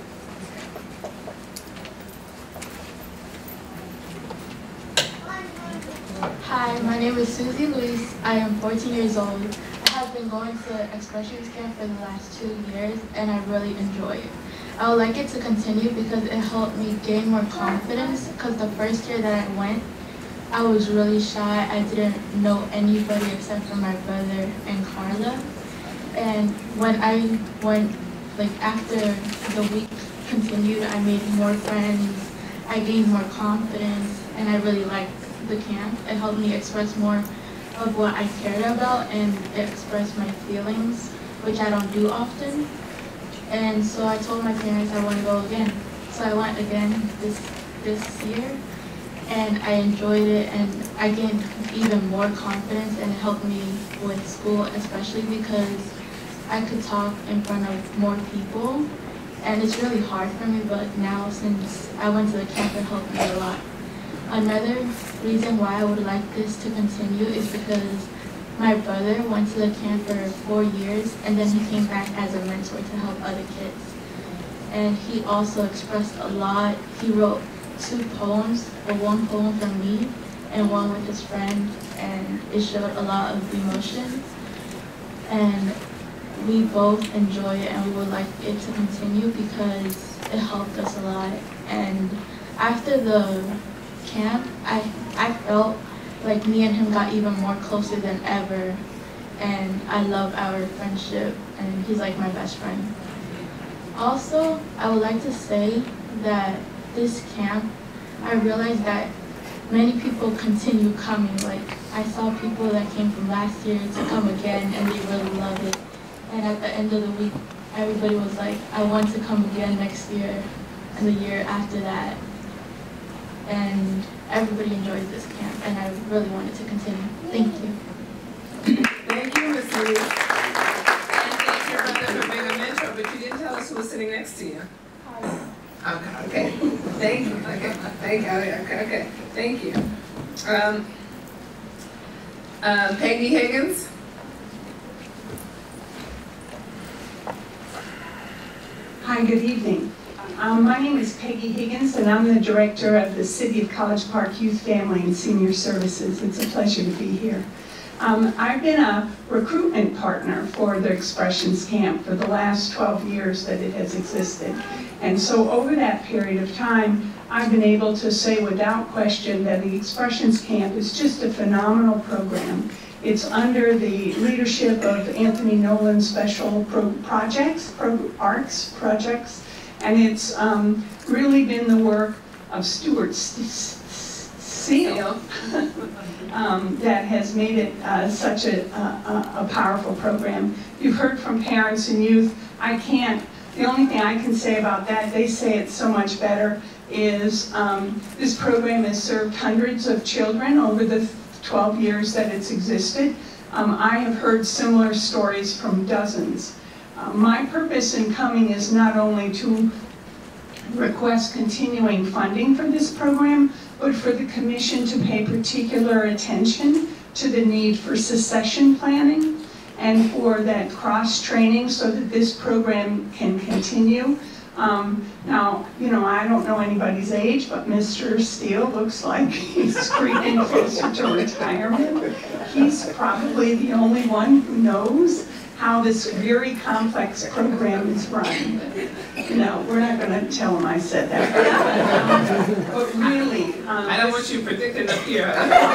Hi, my name is Susie Luis. I am fourteen years old. I have been going to Expressions Camp for the last two years and I really enjoy it. I would like it to continue because it helped me gain more confidence because the first year that I went, I was really shy. I didn't know anybody except for my brother and Carla. And when I went, like after the week continued, I made more friends, I gained more confidence, and I really liked the camp. It helped me express more of what I cared about and express my feelings, which I don't do often. And so I told my parents I want to go again. So I went again this this year, and I enjoyed it, and I gained even more confidence, and it helped me with school, especially because I could talk in front of more people, and it's really hard for me, but now since I went to the camp, it helped me a lot. Another reason why I would like this to continue is because my brother went to the camp for four years, and then he came back as a mentor to help other kids. And he also expressed a lot. He wrote two poems, or one poem for me, and one with his friend, and it showed a lot of emotion. And we both enjoy it, and we would like it to continue because it helped us a lot. And after the camp, I, I felt like me and him got even more closer than ever, and I love our friendship, and he's like my best friend. Also, I would like to say that this camp, I realized that many people continue coming. Like, I saw people that came from last year to come again, and they really love it. And at the end of the week, everybody was like, I want to come again next year, and the year after that. And everybody enjoys this camp, and I really want it to continue. Thank you. Thank you, Miz Lee. And thank your brother for being a mentor, but you didn't tell us who was sitting next to you. Okay, okay. Thank you. Okay, thank you. Okay, okay. Thank you. Um, uh, Peggy Higgins. Hi, good evening. Um, my name is Peggy Higgins, and I'm the director of the City of College Park Youth Family and Senior Services. It's a pleasure to be here. Um, I've been a recruitment partner for the Expressions Camp for the last twelve years that it has existed. And so over that period of time, I've been able to say without question that the Expressions Camp is just a phenomenal program. It's under the leadership of Anthony Nolan Special Pro Projects, Pro Arts Projects, and it's um, really been the work of Stuart Seal um, that has made it uh, such a, a, a powerful program. You've heard from parents and youth. I can't, the only thing I can say about that, they say it's so much better, is um, this program has served hundreds of children over the twelve years that it's existed. Um, I have heard similar stories from dozens. Uh, my purpose in coming is not only to request continuing funding for this program, but for the Commission to pay particular attention to the need for succession planning and for that cross-training so that this program can continue. Um, now, you know, I don't know anybody's age, but Mister Steele looks like he's creeping closer to retirement. He's probably the only one who knows how this very complex program is run. You know, we're not going to tell him I said that. Um, but really... Um, I don't want you predicting up here.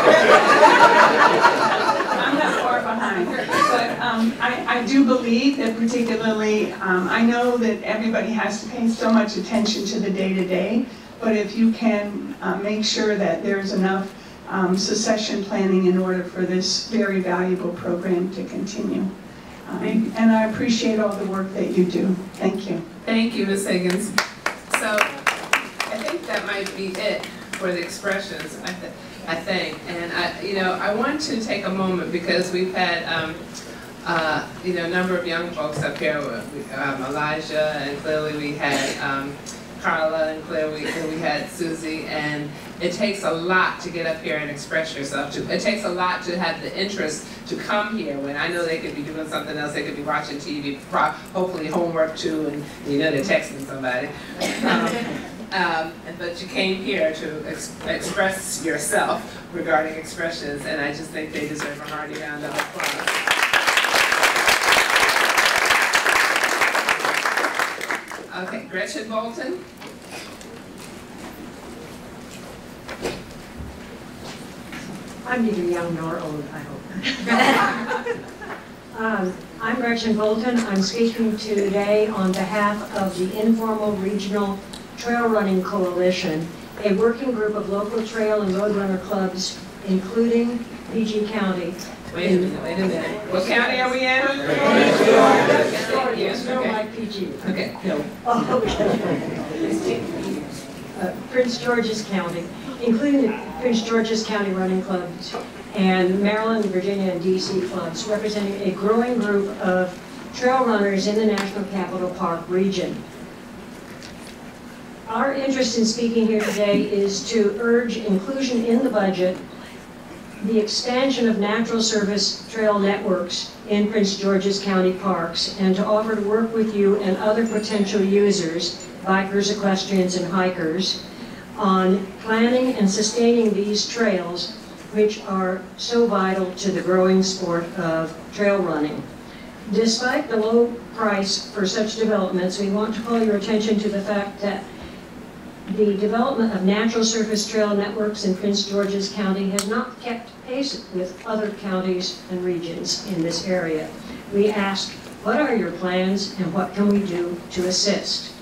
I'm not far behind. But um, I, I do believe that particularly, um, I know that everybody has to pay so much attention to the day-to-day, but if you can uh, make sure that there's enough um, succession planning in order for this very valuable program to continue. Um, and I appreciate all the work that you do. Thank you. Thank you, Miz Higgins. So I think that might be it for the expressions, I, th I think. And, I, you know, I want to take a moment because we've had, um, uh, you know, a number of young folks up here, um, Elijah, and clearly we had um, Carla, and clearly we, we had Susie, and it takes a lot to get up here and express yourself. To, it takes a lot to have the interest to come here when I know they could be doing something else, they could be watching T V, hopefully homework too, and you know they're texting somebody. Um, um, but you came here to ex express yourself regarding expressions, and I just think they deserve a hearty round of applause. Okay, Gretchen Bolton. I'm neither young nor old, I hope. um, I'm Gretchen Bolton. I'm speaking today on behalf of the Informal Regional Trail Running Coalition, a working group of local trail and road runner clubs, including P G County. Wait a minute, wait a minute. What county are we in? Yes, no, like P G. Okay. No. Oh, okay. uh, Prince George's County, including the Prince George's County Running Clubs and Maryland, Virginia, and D C clubs, representing a growing group of trail runners in the National Capital Park region. Our interest in speaking here today is to urge inclusion in the budget, the expansion of natural service trail networks in Prince George's County parks, and to offer to work with you and other potential users, bikers, equestrians, and hikers, on planning and sustaining these trails, which are so vital to the growing sport of trail running. Despite the low price for such developments, we want to call your attention to the fact that the development of natural surface trail networks in Prince George's County has not kept pace with other counties and regions in this area. We ask, what are your plans and what can we do to assist?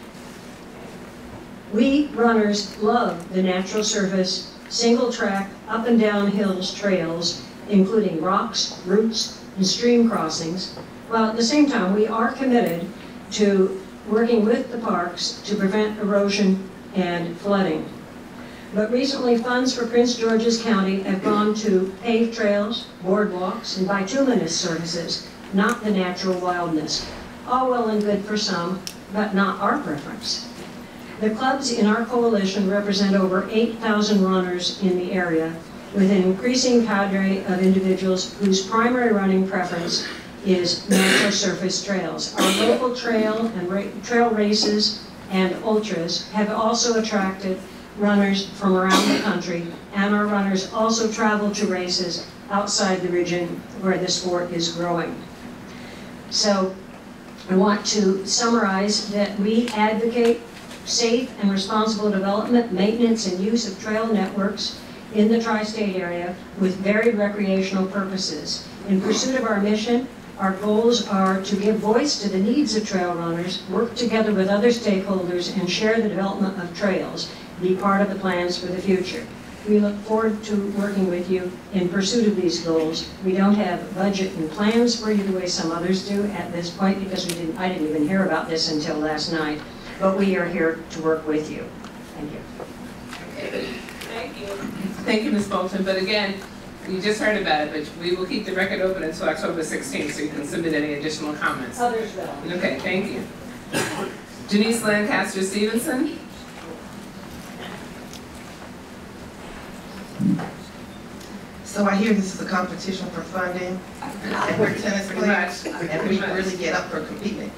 We runners love the natural surface, single track, up and down hills trails, including rocks, roots, and stream crossings, while at the same time we are committed to working with the parks to prevent erosion and flooding. But recently, funds for Prince George's County have gone to paved trails, boardwalks, and bituminous surfaces, not the natural wildness. All well and good for some, but not our preference. The clubs in our coalition represent over eight thousand runners in the area, with an increasing cadre of individuals whose primary running preference is natural surface trails. Our local trail and ra trail races and ultras have also attracted runners from around the country, and our runners also travel to races outside the region where the sport is growing. So I want to summarize that we advocate safe and responsible development, maintenance, and use of trail networks in the tri-state area with varied recreational purposes. In pursuit of our mission, our goals are to give voice to the needs of trail runners, work together with other stakeholders, and share the development of trails, be part of the plans for the future. We look forward to working with you in pursuit of these goals. We don't have budget and plans for you the way some others do at this point, because we didn't, I didn't even hear about this until last night, but we are here to work with you. Thank you. Thank you. Thank you, Miz Bolton. But again, you just heard about it, but we will keep the record open until October sixteenth, so you can submit any additional comments. Others will. Okay, thank you. Janice Lancaster Stevenson. So I hear this is a competition for funding, and we're tennis players, and we really get up for competing.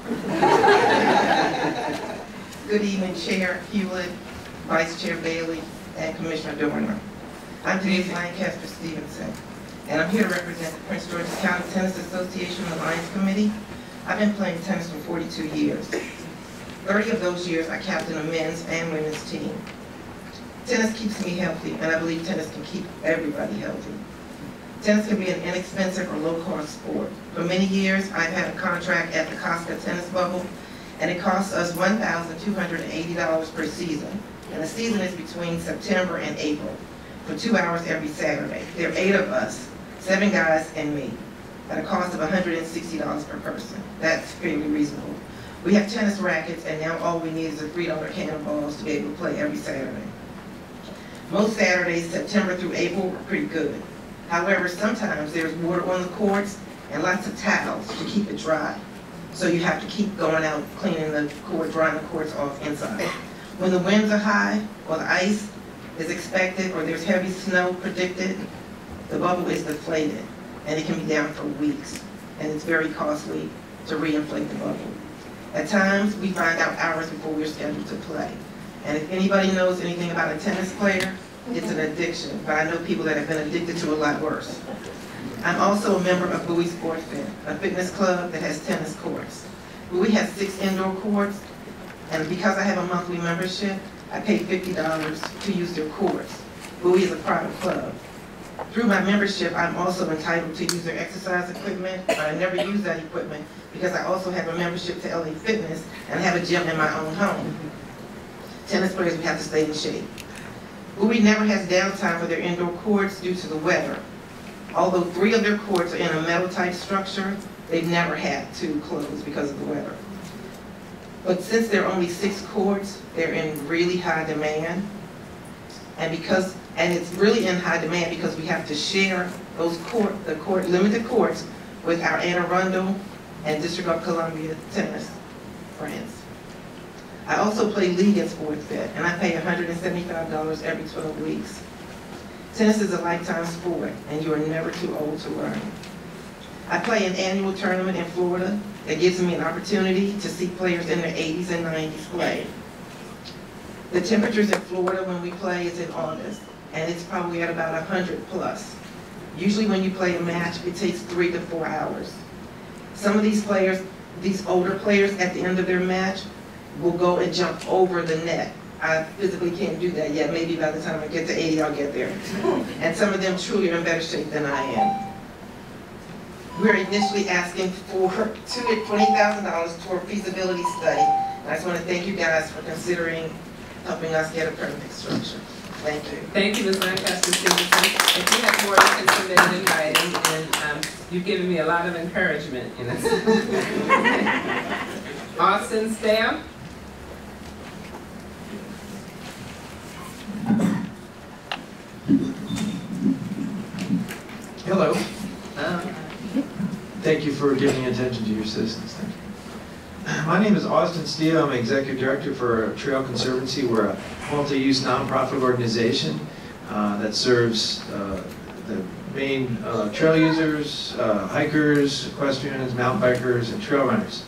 Good evening, Chair Hewlett, Vice Chair Bailey, and Commissioner Dorner. I'm Denise Lancaster Stevenson, and I'm here to represent the Prince George's County Tennis Association Alliance Committee. I've been playing tennis for forty-two years. thirty of those years I captained a men's and women's team. Tennis keeps me healthy, and I believe tennis can keep everybody healthy. Tennis can be an inexpensive or low-cost sport. For many years, I've had a contract at the Costco Tennis Bubble, and it costs us one thousand two hundred eighty dollars per season, and the season is between September and April. for two hours every Saturday. There are eight of us, seven guys and me, at a cost of one hundred sixty dollars per person. That's fairly reasonable. We have tennis rackets, and now all we need is a three dollar can of balls to be able to play every Saturday. Most Saturdays, September through April, are pretty good. However, sometimes there's water on the courts and lots of towels to keep it dry. So you have to keep going out, cleaning the court, drying the courts off inside. When the winds are high, or the ice is expected, or there's heavy snow predicted, the bubble is deflated, and it can be down for weeks, and it's very costly to re-inflate the bubble. At times, we find out hours before we're scheduled to play. And if anybody knows anything about a tennis player, it's an addiction, but I know people that have been addicted to a lot worse. I'm also a member of Bowie Sport Fit, a fitness club that has tennis courts. Bowie has six indoor courts, and because I have a monthly membership, I pay fifty dollars to use their courts. Bowie is a private club. Through my membership, I'm also entitled to use their exercise equipment, but I never use that equipment because I also have a membership to L A Fitness and have a gym in my own home. Tennis players, we have to stay in shape. Bowie never has downtime for their indoor courts due to the weather. Although three of their courts are in a metal-type structure, they've never had to close because of the weather. But since there are only six courts, they're in really high demand. And because, and it's really in high demand because we have to share those court, the court, limited courts with our Anne Arundel and District of Columbia tennis friends. I also play league in Sport Fit, and I pay one hundred seventy-five dollars every twelve weeks. Tennis is a lifetime sport, and you are never too old to learn. I play an annual tournament in Florida that gives me an opportunity to see players in their eighties and nineties play. The temperatures in Florida when we play is in August, and it's probably at about one hundred plus. Usually when you play a match, it takes three to four hours. Some of these players, these older players, at the end of their match, will go and jump over the net. I physically can't do that yet. Maybe by the time I get to eighty, I'll get there. And some of them truly are in better shape than I am. We're initially asking for twenty thousand dollars toward feasibility study. And I just want to thank you guys for considering helping us get a permanent structure. Thank you. Thank you, Miz Lancaster Stevenson. If you have more, you can submit it in writing, and um, you've given me a lot of encouragement in this. Austin Stamp. Hello. Um, Thank you for giving attention to your citizens. Thank you. My name is Austin Steele. I'm Executive Director for Trail Conservancy. We're a multi-use nonprofit organization uh, that serves uh, the main uh, trail users, uh, hikers, equestrians, mountain bikers, and trail runners.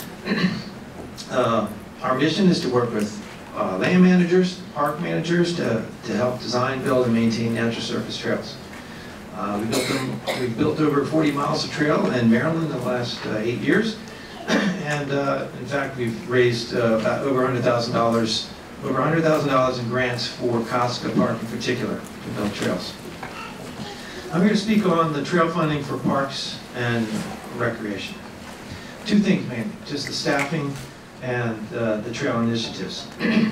uh, our mission is to work with uh, land managers, park managers to, to help design, build, and maintain natural surface trails. Uh, we built them, we've built over forty miles of trail in Maryland in the last uh, eight years. And uh, in fact, we've raised uh, about over one hundred thousand dollars, over one hundred thousand dollars in grants for Costco Park in particular to build trails. I'm here to speak on the trail funding for parks and recreation. Two things mainly, just the staffing and uh, the trail initiatives.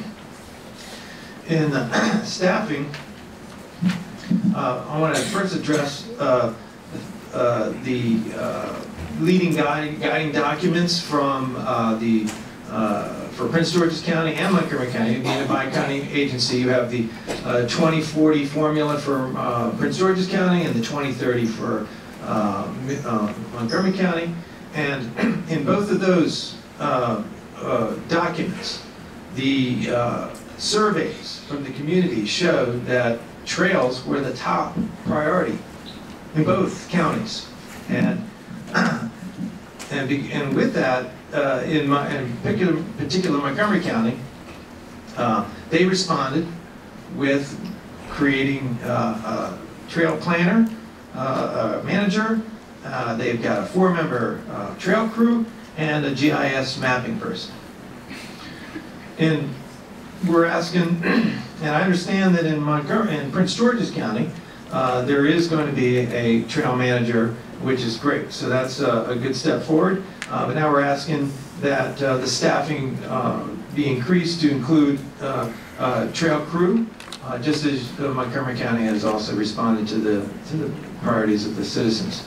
In uh, staffing, uh, I want to first address uh, uh, the uh, leading guide, guiding documents from uh, the uh, for Prince George's County and Montgomery County, being a bi-county agency. You have the uh, twenty forty formula for uh, Prince George's County and the twenty thirty for uh, uh, Montgomery County. And in both of those uh, uh, documents, the uh, surveys from the community showed that trails were the top priority in both counties. And and, be, and with that, uh, in, my, in particular, particular Montgomery County, uh, they responded with creating uh, a trail planner, uh, a manager. Uh, they've got a four-member uh, trail crew and a G I S mapping person. And we're asking, and I understand that in Montgomery, in Prince George's County, uh, there is going to be a trail manager, which is great. So that's a, a good step forward. Uh, but now we're asking that uh, the staffing uh, be increased to include uh, uh, trail crew uh, just as uh, Montgomery County has also responded to the, to the priorities of the citizens.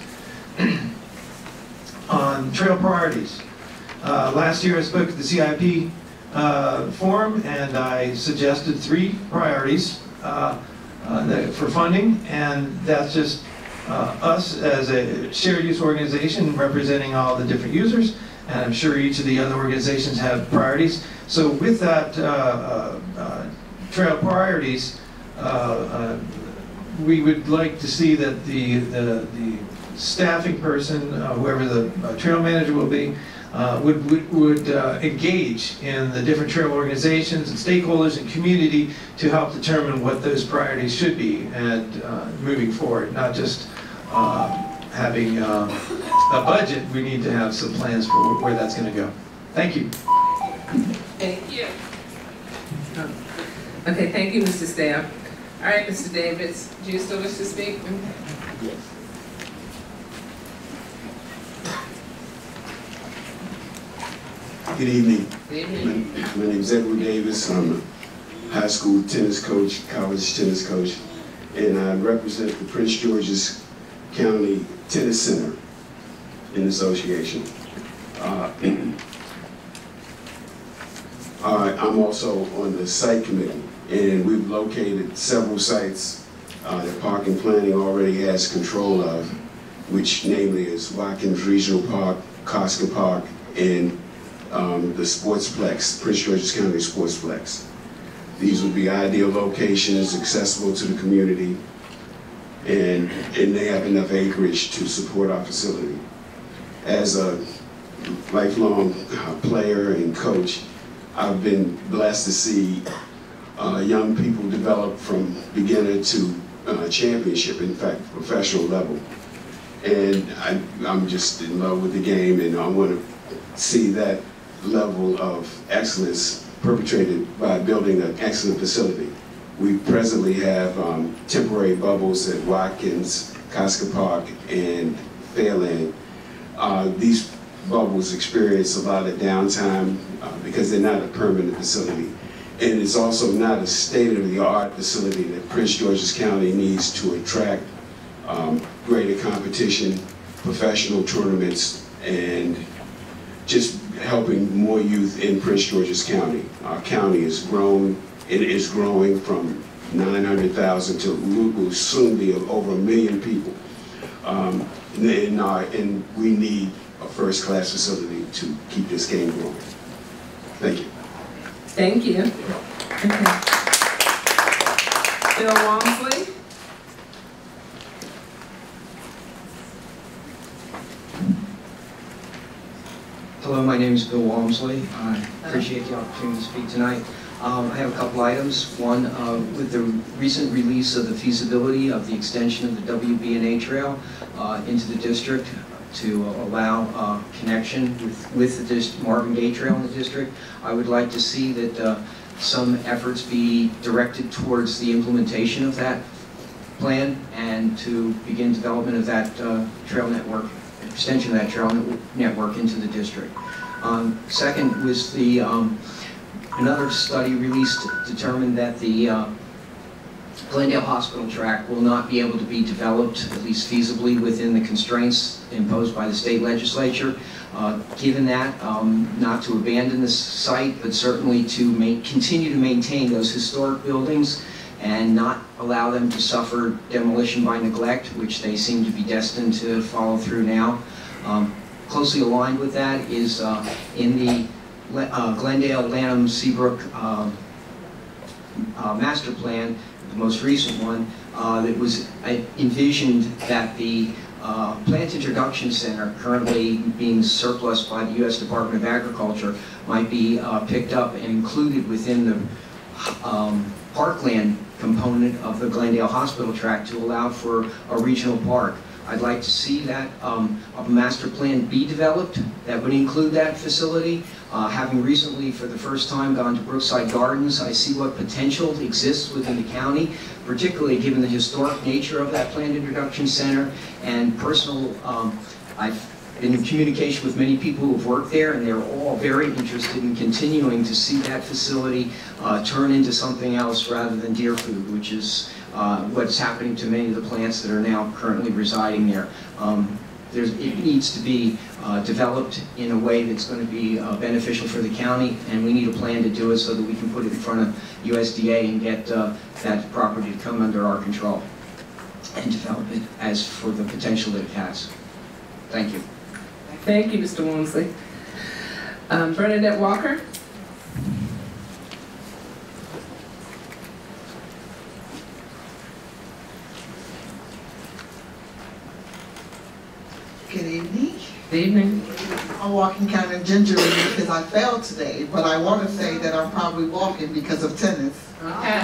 On trail priorities, uh, last year I spoke at the C I P uh, forum and I suggested three priorities uh, uh, that, for funding, and that's just uh, us as a shared use organization representing all the different users, and I'm sure each of the other organizations have priorities. So with that uh, uh, uh, trail priorities, uh, uh, we would like to see that the, the, the staffing person, uh, whoever the uh, trail manager will be, uh, would, would, would uh, engage in the different trail organizations and stakeholders and community to help determine what those priorities should be and uh, moving forward, not just uh, having uh, a budget. We need to have some plans for where that's going to go. Thank you. Thank you. Okay, thank you, Mister Staff. All right, Mister Davids, do you still wish to speak? Yes. Good evening. Good evening. My, my name is Edward Davis. I'm a high school tennis coach, college tennis coach, and I represent the Prince George's County Tennis Center in the association. Uh, uh, I'm also on the site committee, and we've located several sites uh, that Park and Planning already has control of, which namely is Watkins Regional Park, Costco Park, and um, the Sportsplex, Prince George's County Sportsplex. These would be ideal locations, accessible to the community, and, and they have enough acreage to support our facility. As a lifelong uh, player and coach, I've been blessed to see uh, young people develop from beginner to uh, championship, in fact, professional level. And I, I'm just in love with the game, and I want to see that level of excellence perpetrated by building an excellent facility. We presently have um, temporary bubbles at Watkins, Costco Park, and Fairland. Uh, these bubbles experience a lot of downtime uh, because they're not a permanent facility. And it's also not a state-of-the-art facility that Prince George's County needs to attract um, greater competition, professional tournaments, and just helping more youth in Prince George's County. Our county has grown. It is growing from nine hundred thousand to will soon be over a million people. Um, and, uh, and we need a first-class facility to keep this game going. Thank you. Thank you. Okay. Bill Walmsley. Hello, my name is Bill Walmsley. I appreciate the opportunity to speak tonight. Um, I have a couple items. One, uh, with the recent release of the feasibility of the extension of the W B N A trail uh, into the district to uh, allow uh, connection with, with the dist Marvin Gaye Trail in the district, I would like to see that uh, some efforts be directed towards the implementation of that plan and to begin development of that uh, trail network, extension of that trail network into the district. Um, second was the um, another study released determined that the uh, Glendale Hospital tract will not be able to be developed, at least feasibly, within the constraints imposed by the state legislature. Uh, given that, um, not to abandon this site, but certainly to make, continue to maintain those historic buildings and not allow them to suffer demolition by neglect, which they seem to be destined to follow through now. Um, closely aligned with that is uh, in the uh, Glendale, Lanham, Seabrook uh, uh, master plan, the most recent one, uh, that was uh, envisioned that the uh, Plant Introduction Center, currently being surplused by the U S Department of Agriculture, might be uh, picked up and included within the um, parkland component of the Glendale Hospital tract to allow for a regional park. I'd like to see that um, a master plan be developed that would include that facility. Uh, having recently, for the first time, gone to Brookside Gardens, I see what potential exists within the county, particularly given the historic nature of that Planned Introduction Center and personal, um, I've been in communication with many people who have worked there, and they're all very interested in continuing to see that facility uh, turn into something else rather than deer food, which is uh, what's happening to many of the plants that are now currently residing there. Um, there's, it needs to be uh, developed in a way that's going to be uh, beneficial for the county, and we need a plan to do it so that we can put it in front of U S D A and get uh, that property to come under our control and develop it as for the potential that it has. Thank you. Thank you, Mister Walmsley. Um, Bernadette Walker. Good evening. Good evening. I'm walking kind of gingerly because I fell today, but I want to say that I'm probably walking because of tennis. Okay.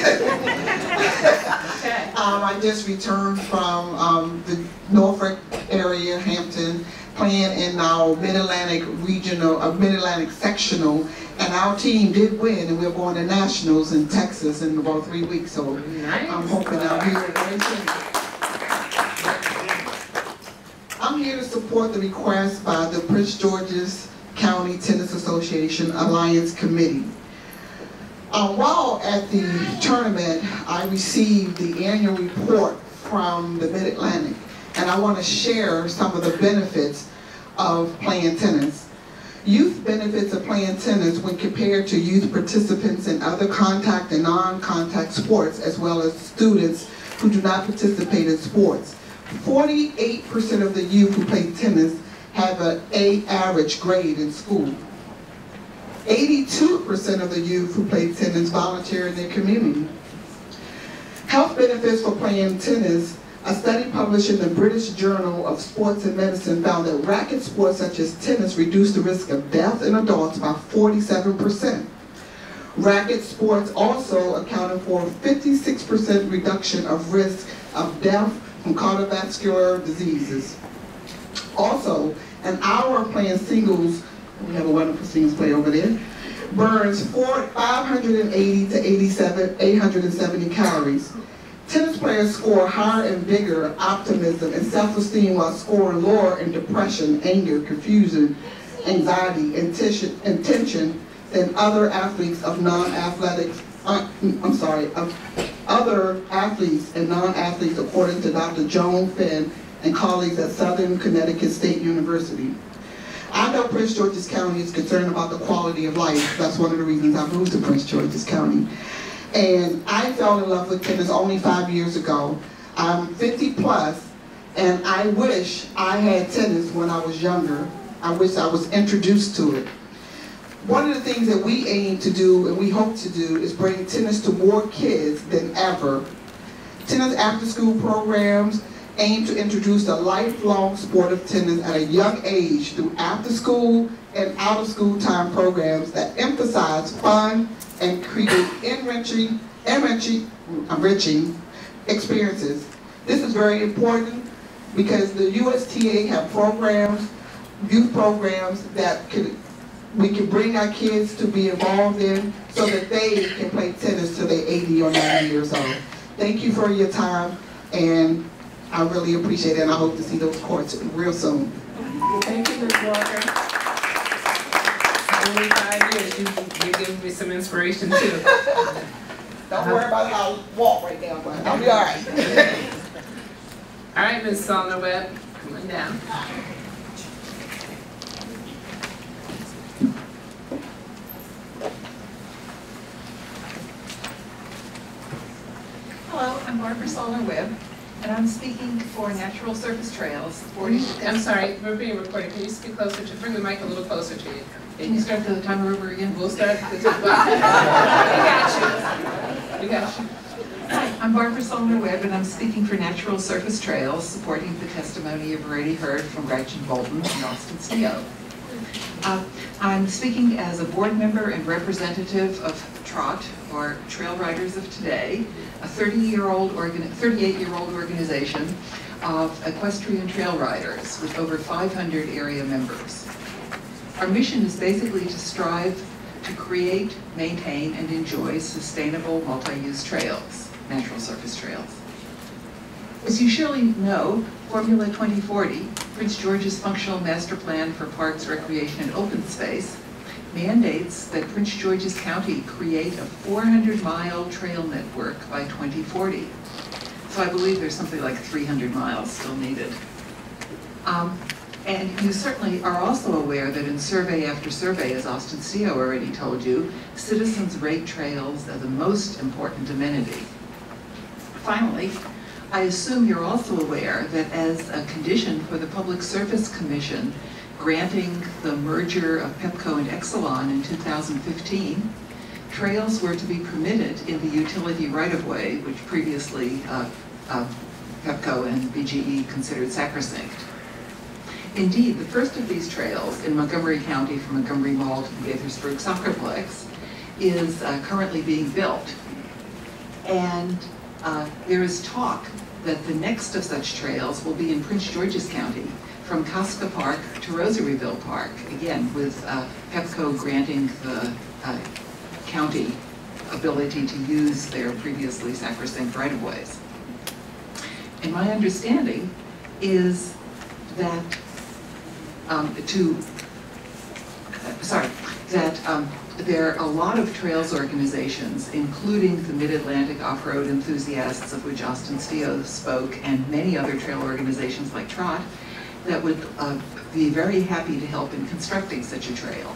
Okay. Um, I just returned from um, the Norfolk area, Hampton, playing in our Mid-Atlantic regional, uh, Mid-Atlantic sectional, and our team did win, and we're going to nationals in Texas in about three weeks. So nice. I'm hoping I'll be very soon. I'm here to support the request by the Prince George's County Tennis Association Alliance Committee. Uh, while at the tournament, I received the annual report from the Mid-Atlantic, and I want to share some of the benefits of playing tennis. Youth benefits of playing tennis when compared to youth participants in other contact and non-contact sports, as well as students who do not participate in sports. forty-eight percent of the youth who play tennis have an A average grade in school. eighty-two percent of the youth who play tennis volunteer in their community. Health benefits for playing tennis. A study published in the British Journal of Sports and Medicine found that racket sports such as tennis reduce the risk of death in adults by forty-seven percent. Racket sports also accounted for a fifty-six percent reduction of risk of death from cardiovascular diseases. Also, an hour of playing singles, we have a wonderful singles player over there, burns five hundred eighty to eighty-seven, eight hundred seventy calories. Tennis players score higher in vigor, optimism, and self-esteem while scoring lower in depression, anger, confusion, anxiety, and tension than other athletes of non-athletic, uh, I'm sorry, of other athletes and non-athletes, according to Doctor Joan Finn and colleagues at Southern Connecticut State University. I know Prince George's County is concerned about the quality of life. That's one of the reasons I moved to Prince George's County. And I fell in love with tennis only five years ago. I'm fifty plus, and I wish I had tennis when I was younger. I wish I was introduced to it. One of the things that we aim to do, and we hope to do, is bring tennis to more kids than ever. Tennis after-school programs aim to introduce the lifelong sport of tennis at a young age through after-school and out-of-school time programs that emphasize fun and create enriching, enriching, enriching experiences. This is very important because the U S T A have programs, youth programs that can, we can bring our kids to be involved in so that they can play tennis till they're eighty or ninety years old. Thank you for your time, and I really appreciate it, and I hope to see those courts real soon. Thank you, Miz Walker. Only five years, you, you're giving me some inspiration too. Don't worry about how I walk right now, but I'll be all right. All right, Miz Solner Webb, come on down. Hello, I'm Barbara Solner Webb, and I'm speaking for Natural Surface Trails. supporting I'm sorry, we're being recorded. Can you speak closer to, bring the mic a little closer to you? Can you start the timer over again? We'll start the top. We got you. We got you. Hi, I'm Barbara Solner Webb, and I'm speaking for Natural Surface Trails, supporting the testimony you've already heard from Gretchen Bolton and Austin Sneyo. Uh, I'm speaking as a board member and representative of Trot, or Trail Riders of Today, a thirty-year-old, thirty-eight-year-old organization of equestrian trail riders with over five hundred area members. Our mission is basically to strive to create, maintain, and enjoy sustainable multi-use trails, natural surface trails. As you surely know, Formula twenty forty, Prince George's Functional Master Plan for Parks, Recreation, and Open Space, mandates that Prince George's County create a four hundred mile trail network by twenty forty. So I believe there's something like three hundred miles still needed. Um, and you certainly are also aware that in survey after survey, as Austin Steo already told you, citizens rate trails as the most important amenity. Finally, I assume you're also aware that as a condition for the Public Service Commission granting the merger of Pepco and Exelon in two thousand fifteen, trails were to be permitted in the utility right-of-way, which previously uh, uh, Pepco and B G E considered sacrosanct. Indeed, the first of these trails in Montgomery County from Montgomery Mall to the Gaithersburg Soccerplex is uh, currently being built. And uh, there is talk that the next of such trails will be in Prince George's County, from Casca Park to Rosaryville Park, again with uh, Pepco granting the uh, county ability to use their previously sacrosanct right-of-ways. And my understanding is that um, to, uh, sorry, that um, there are a lot of trails organizations, including the Mid-Atlantic Off-Road Enthusiasts, of which Austin Steo spoke, and many other trail organizations like Trot, that would uh, be very happy to help in constructing such a trail.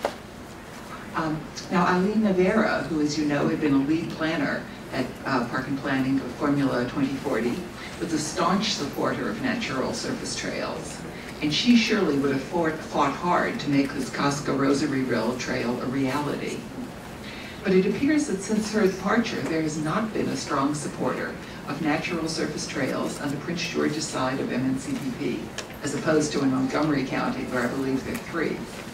Um, now, Eileen Navarra, who, as you know, had been a lead planner at uh, Park and Planning of Formula twenty forty, was a staunch supporter of natural surface trails, and she surely would have fought, fought hard to make this Casca-Rosaryville trail a reality. But it appears that since her departure, there has not been a strong supporter of natural surface trails on the Prince George's side of M N C P P, as opposed to in Montgomery County, where I believe there are three.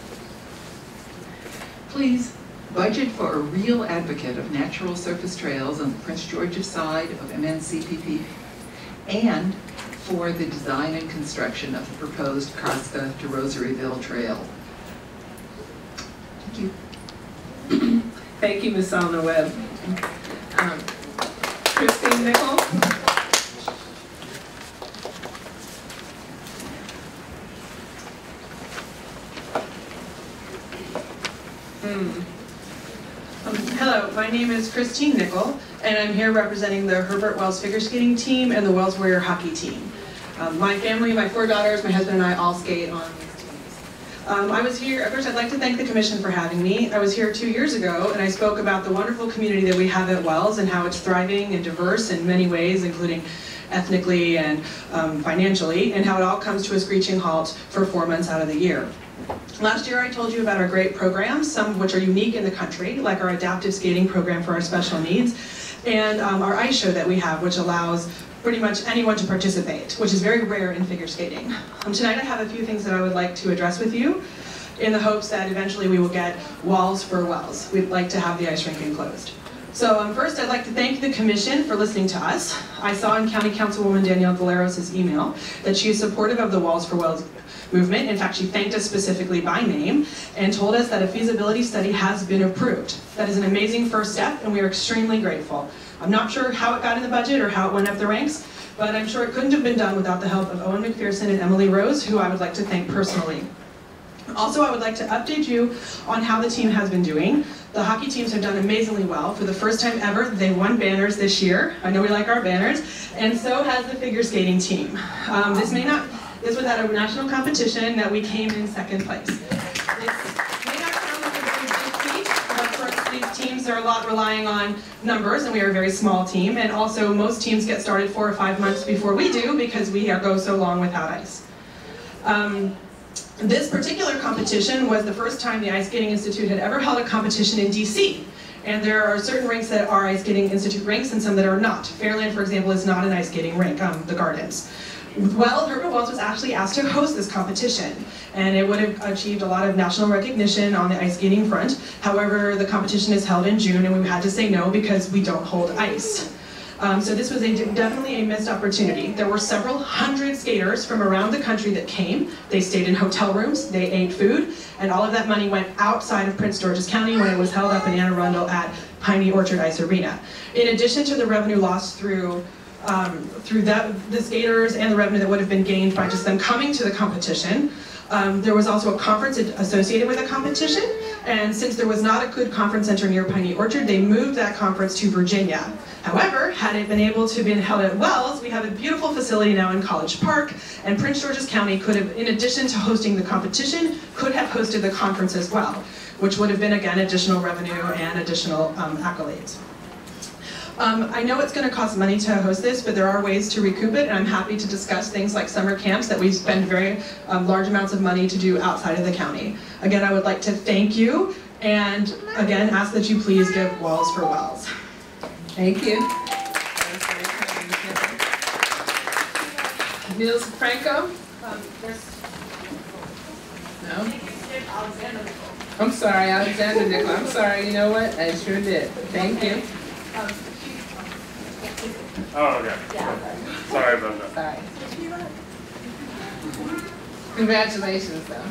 Please budget for a real advocate of natural surface trails on the Prince George's side of M N C P P, and for the design and construction of the proposed Casca to Rosaryville Trail. Thank you. Thank you, Miz Solner Webb. Um, Christine Nichol. Mm. Um, hello, my name is Christine Nichol, and I'm here representing the Herbert Wells Figure Skating Team and the Wells Warrior Hockey Team. Um, my family, my four daughters, my husband and I all skate on these teams. Um, I was here, first I'd like to thank the Commission for having me. I was here two years ago and I spoke about the wonderful community that we have at Wells and how it's thriving and diverse in many ways, including ethnically and um, financially, and how it all comes to a screeching halt for four months out of the year. Last year I told you about our great programs, some of which are unique in the country, like our adaptive skating program for our special needs, and um, our ice show that we have, which allows pretty much anyone to participate, which is very rare in figure skating. Um, tonight I have a few things that I would like to address with you in the hopes that eventually we will get walls for Wells. We'd like to have the ice rink enclosed. So um, first I'd like to thank the Commission for listening to us. I saw in County Councilwoman Danielle Valeros' email that she is supportive of the Walls for Wells movement. In fact, she thanked us specifically by name and told us that a feasibility study has been approved. That is an amazing first step and we are extremely grateful. I'm not sure how it got in the budget or how it went up the ranks, but I'm sure it couldn't have been done without the help of Owen McPherson and Emily Rose, who I would like to thank personally. Also, I would like to update you on how the team has been doing. The hockey teams have done amazingly well. For the first time ever, they won banners this year. I know we like our banners, and so has the figure skating team. Um, this may not, this was at a national competition that we came in second place. These teams are a lot relying on numbers, and we are a very small team, and also most teams get started four or five months before we do because we go so long without ice. Um, this particular competition was the first time the Ice Skating Institute had ever held a competition in D C, and there are certain rinks that are Ice Skating Institute rinks and some that are not. Fairland, for example, is not an ice skating rink, um, the Gardens. Well, Herbert Wells was actually asked to host this competition, and it would have achieved a lot of national recognition on the ice skating front. However, the competition is held in June, and we had to say no because we don't hold ice. Um, so this was a, definitely a missed opportunity. There were several hundred skaters from around the country that came. They stayed in hotel rooms, they ate food, and all of that money went outside of Prince George's County when it was held up in Anne Arundel at Piney Orchard Ice Arena. In addition to the revenue lost through um, through that, the skaters and the revenue that would have been gained by just them coming to the competition. Um, there was also a conference associated with the competition, and since there was not a good conference center near Piney Orchard, they moved that conference to Virginia. However, had it been able to be held at Wells, we have a beautiful facility now in College Park, and Prince George's County could have, in addition to hosting the competition, could have hosted the conference as well, which would have been, again, additional revenue and additional um, accolades. Um, I know it's going to cost money to host this, but there are ways to recoup it, and I'm happy to discuss things like summer camps that we spend very um, large amounts of money to do outside of the county. Again, I would like to thank you, and again, ask that you please give Wells for Wells. Thank you. Mills Franco? Um, No? I'm sorry, Alexander Nickel. I'm sorry, you know what? I sure did. Thank you. Oh, okay. Sorry about that. Sorry. Congratulations, though.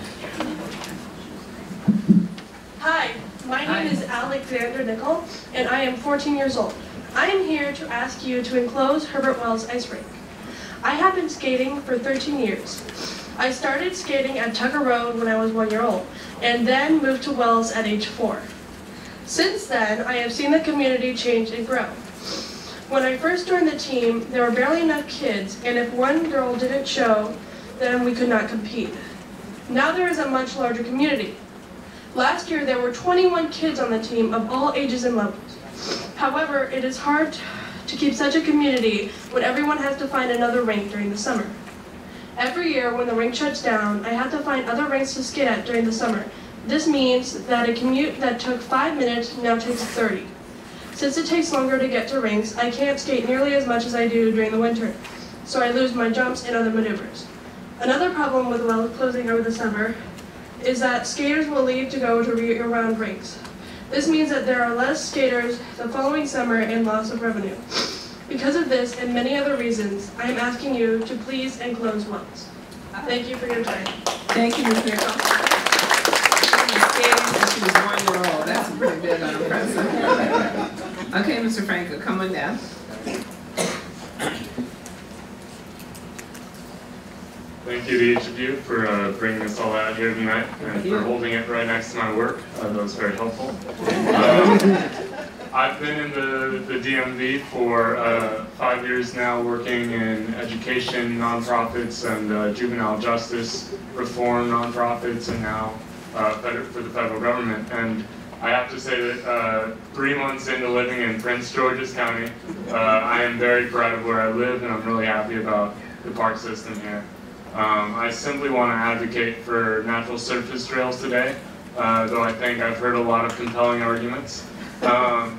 Hi, my Hi. name is Alexander Nickel, and I am fourteen years old. I am here to ask you to enclose Herbert Wells Ice Rink. I have been skating for thirteen years. I started skating at Tucker Road when I was one year old, and then moved to Wells at age four. Since then, I have seen the community change and grow. When I first joined the team, there were barely enough kids, and if one girl didn't show, then we could not compete. Now there is a much larger community. Last year, there were twenty-one kids on the team of all ages and levels. However, it is hard to keep such a community when everyone has to find another rink during the summer. Every year, when the rink shuts down, I have to find other rinks to skate at during the summer. This means that a commute that took five minutes now takes thirty. Since it takes longer to get to rinks, I can't skate nearly as much as I do during the winter, so I lose my jumps and other maneuvers. Another problem with Wells closing over the summer is that skaters will leave to go to year-round rinks. This means that there are less skaters the following summer and loss of revenue. Because of this and many other reasons, I am asking you to please enclose Wells. Thank you for your time. Thank you, Miz Nickel. She was skating since she was one year old. That's pretty big and impressive. Okay, Mister Franco, come on down. Thank you to each of you for uh, bringing us all out here tonight and for holding it right next to my work. Uh, that was very helpful. Um, I've been in the, the D M V for uh, five years now, working in education, nonprofits, and uh, juvenile justice reform nonprofits, and now uh, for the federal government. And I have to say that uh, three months into living in Prince George's County, uh, I am very proud of where I live, and I'm really happy about the park system here. Um, I simply want to advocate for natural surface trails today, uh, though I think I've heard a lot of compelling arguments. Um,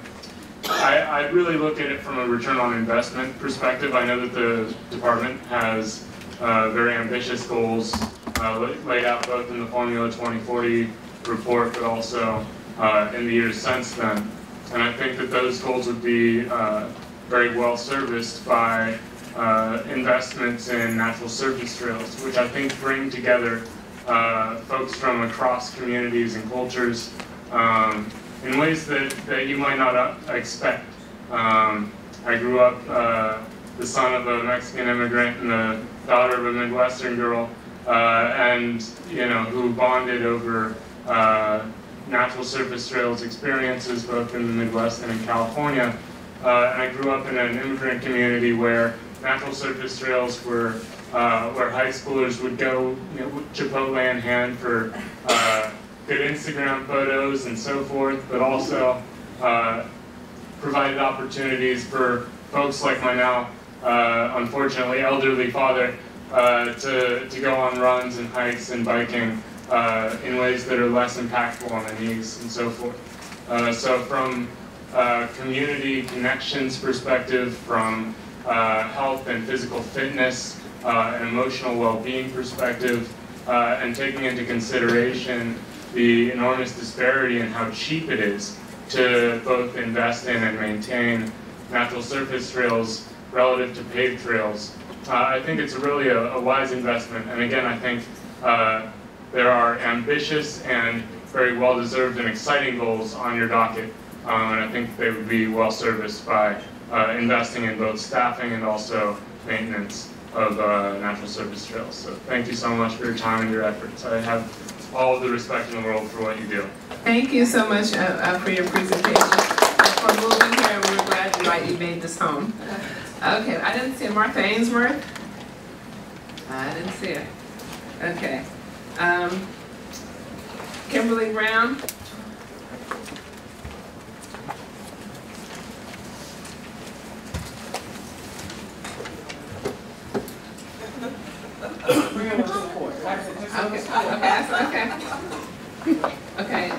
I, I really look at it from a return on investment perspective. I know that the department has uh, very ambitious goals uh, laid out both in the Formula twenty forty report, but also uh, in the years since then. And I think that those goals would be uh, very well serviced by Uh, investments in natural surface trails, which I think bring together uh, folks from across communities and cultures um, in ways that, that you might not uh, expect. Um, I grew up uh, the son of a Mexican immigrant and the daughter of a Midwestern girl, uh, and you know, who bonded over uh, natural surface trails experiences both in the Midwest and in California. Uh, and I grew up in an immigrant community where natural surface trails were uh, where high schoolers would go, you know, Chipotle in hand for uh, good Instagram photos and so forth, but also uh, provided opportunities for folks like my now, uh, unfortunately, elderly father uh, to, to go on runs and hikes and biking uh, in ways that are less impactful on the knees and so forth. Uh, so from uh, community connections perspective, from Uh, health and physical fitness, uh, and emotional well-being perspective, uh, and taking into consideration the enormous disparity in how cheap it is to both invest in and maintain natural surface trails relative to paved trails. Uh, I think it's really a, a wise investment, and again, I think uh, there are ambitious and very well-deserved and exciting goals on your docket, um, and I think they would be well-serviced by uh, investing in both staffing and also maintenance of uh, natural surface trails. So thank you so much for your time and your efforts. I have all of the respect in the world for what you do. Thank you so much uh, uh, for your presentation, and for moving here. We're glad you, like, you made this home. Okay, I didn't see Martha Ainsworth. I didn't see her. Okay. Um, Kimberly Brown. Okay, okay, that's okay. Okay,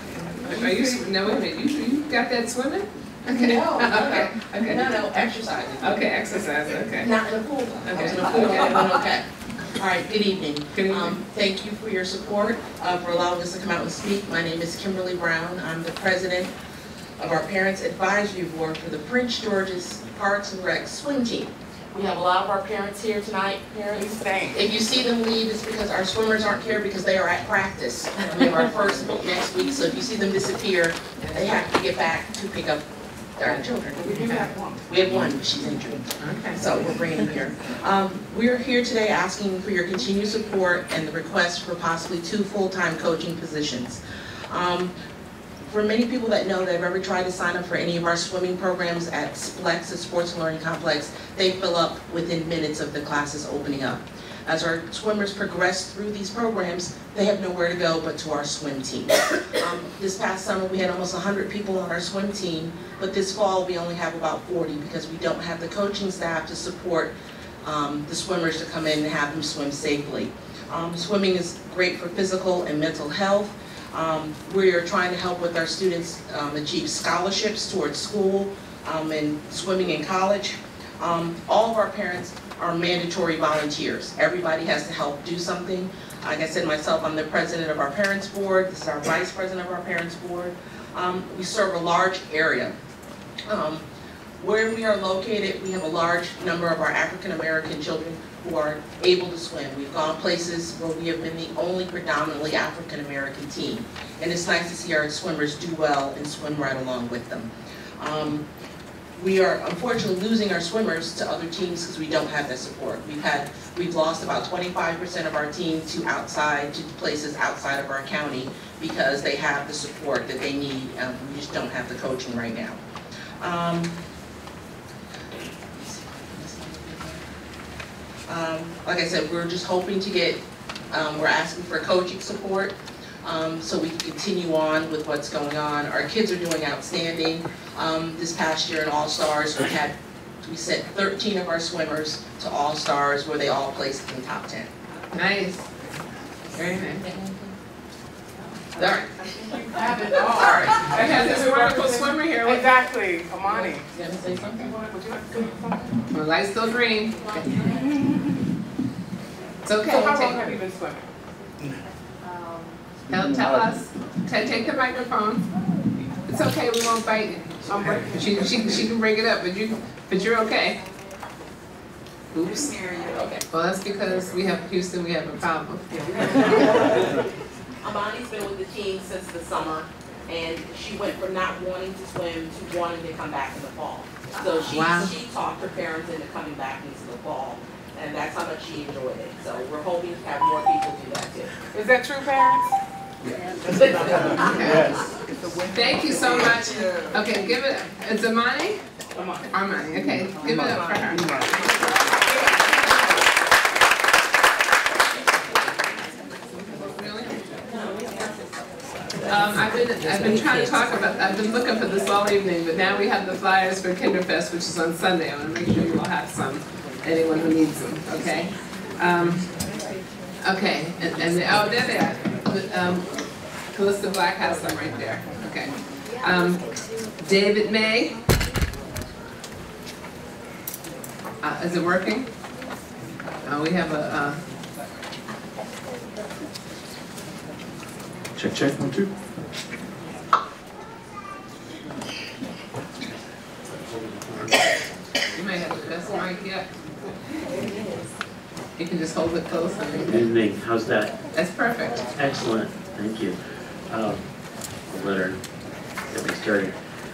but are you, no, wait a minute, you, you got that swimming? Okay. No, okay, okay. no, no, exercising. Okay, exercise, okay. Not in a pool. Okay. I was in a pool, Okay. but okay. All right, good evening. Good evening. Um, thank you for your support, uh, for allowing us to come out and speak. My name is Kimberly Brown. I'm the president of our Parents Advisory Board for the Prince George's Parks and Rec swim team. We have a lot of our parents here tonight. Parents, if you see them leave, it's because our swimmers aren't here because they are at practice. We have our first meet next week, so if you see them disappear, they have to get back to pick up our children. We do have one. We have one, but she's injured. Okay. So we're bringing them here. Um, we're here today asking for your continued support and the request for possibly two full-time coaching positions. Um, For many people that know that have ever tried to sign up for any of our swimming programs at SPLEX, the Sports and Learning Complex, they fill up within minutes of the classes opening up. As our swimmers progress through these programs, they have nowhere to go but to our swim team. Um, this past summer, we had almost one hundred people on our swim team, but this fall, we only have about forty because we don't have the coaching staff to support um, the swimmers to come in and have them swim safely. Um, swimming is great for physical and mental health. Um, we are trying to help with our students um, achieve scholarships towards school um, and swimming in college. Um, all of our parents are mandatory volunteers. Everybody has to help do something. Like I said myself, I'm the president of our parents board. This is our vice president of our parents board. Um, we serve a large area. Um, where we are located, we have a large number of our African American children who are able to swim. We've gone places where we have been the only predominantly African American team. And it's nice to see our swimmers do well and swim right along with them. Um, we are unfortunately losing our swimmers to other teams because we don't have that support. We've had, we've lost about twenty-five percent of our team to outside, to places outside of our county because they have the support that they need. Um, we just don't have the coaching right now. Um, Um, like I said, we're just hoping to get, um, we're asking for coaching support um, so we can continue on with what's going on. Our kids are doing outstanding. Um, this past year in All-Stars, we had, we sent thirteen of our swimmers to All-Stars where they all placed in the top ten. Nice. Very nice. All right. Have it all. All right. I have this wonderful swimmer here. Exactly, Amani. You want to say something? Would you like to say something? My light's still green. It's okay. So how Take- long have you been swimming? Tell, tell us. Ta- Take the microphone. It's okay. We won't bite you. I'm breaking. She, she, she can bring it up, but you, but you're okay. Oops. Okay. Well, that's because we have Houston. We have a problem. Amani's been with the team since the summer, and she went from not wanting to swim to wanting to come back in the fall. So she, Wow. she talked her parents into coming back into the fall, and that's how much she enjoyed it. So we're hoping to have more people do that too. Is that true, parents? Yes. Thank you so much. Okay, give it. It's Amani. Amani. Armani. Okay, give it up for her. Um, I've been, I've been trying to talk about, I've been looking for this all evening, but now we have the flyers for Kinderfest, which is on Sunday. I want to make sure you all have some, anyone who needs them, okay? Um, okay, and, and the, oh, there they are. Um, Callista Black has them right there, okay. Um, David May. Uh, is it working? Uh, we have a, uh, Check, check, one, two. you may have the best mic yet. You can just hold it close. Good evening, how's that? That's perfect. Excellent, thank you. Um, I'll let her get me started.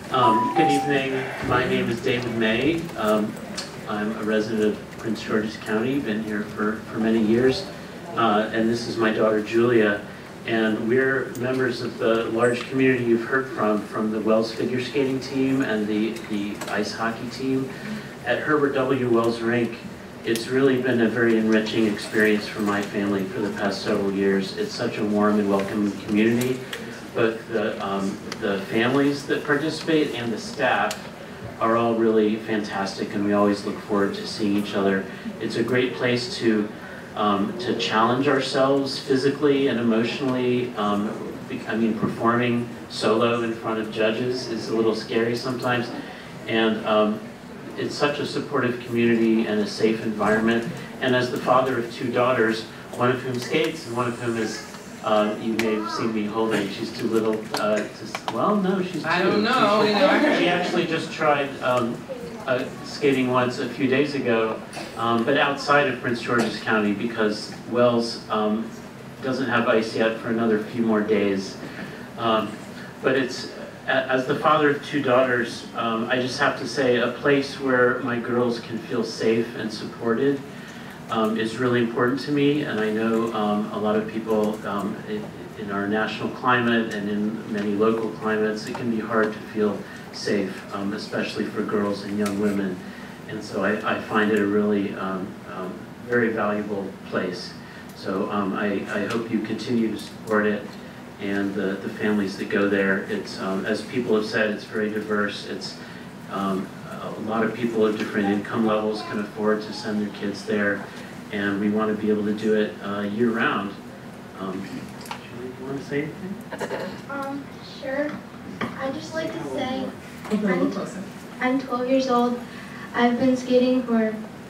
Um, good evening. My name is David May. Um, I'm a resident of Prince George's County, been here for, for many years. Uh, and this is my daughter Julia. And we're members of the large community you've heard from, from the Wells figure skating team and the, the ice hockey team. At Herbert W. Wells Rink, it's really been a very enriching experience for my family for the past several years. It's such a warm and welcoming community. Both the, um, the families that participate and the staff are all really fantastic, and we always look forward to seeing each other. It's a great place to, um, to challenge ourselves physically and emotionally. Um, I mean, performing solo in front of judges is a little scary sometimes. And um, it's such a supportive community and a safe environment. And as the father of two daughters, one of whom skates and one of whom is Uh, you may have seen me holding. She's too little uh, to, well, no, she's two. I don't know. She, you know. she actually just tried um, uh, skating once a few days ago, um, but outside of Prince George's County because Wells um, doesn't have ice yet for another few more days. Um, but it's, as the father of two daughters, um, I just have to say a place where my girls can feel safe and supported Um, is really important to me, and I know um, a lot of people um, in, in our national climate and in many local climates, it can be hard to feel safe, um, especially for girls and young women. And so I, I find it a really um, um, very valuable place. So um, I, I hope you continue to support it and the, the families that go there. It's, um, as people have said, it's very diverse. It's um, a lot of people of different income levels can afford to send their kids there, and we want to be able to do it uh, year-round. Um, Julie, you want to say anything? Um, sure. I'd just like to say, I'm, I'm twelve years old. I've been skating for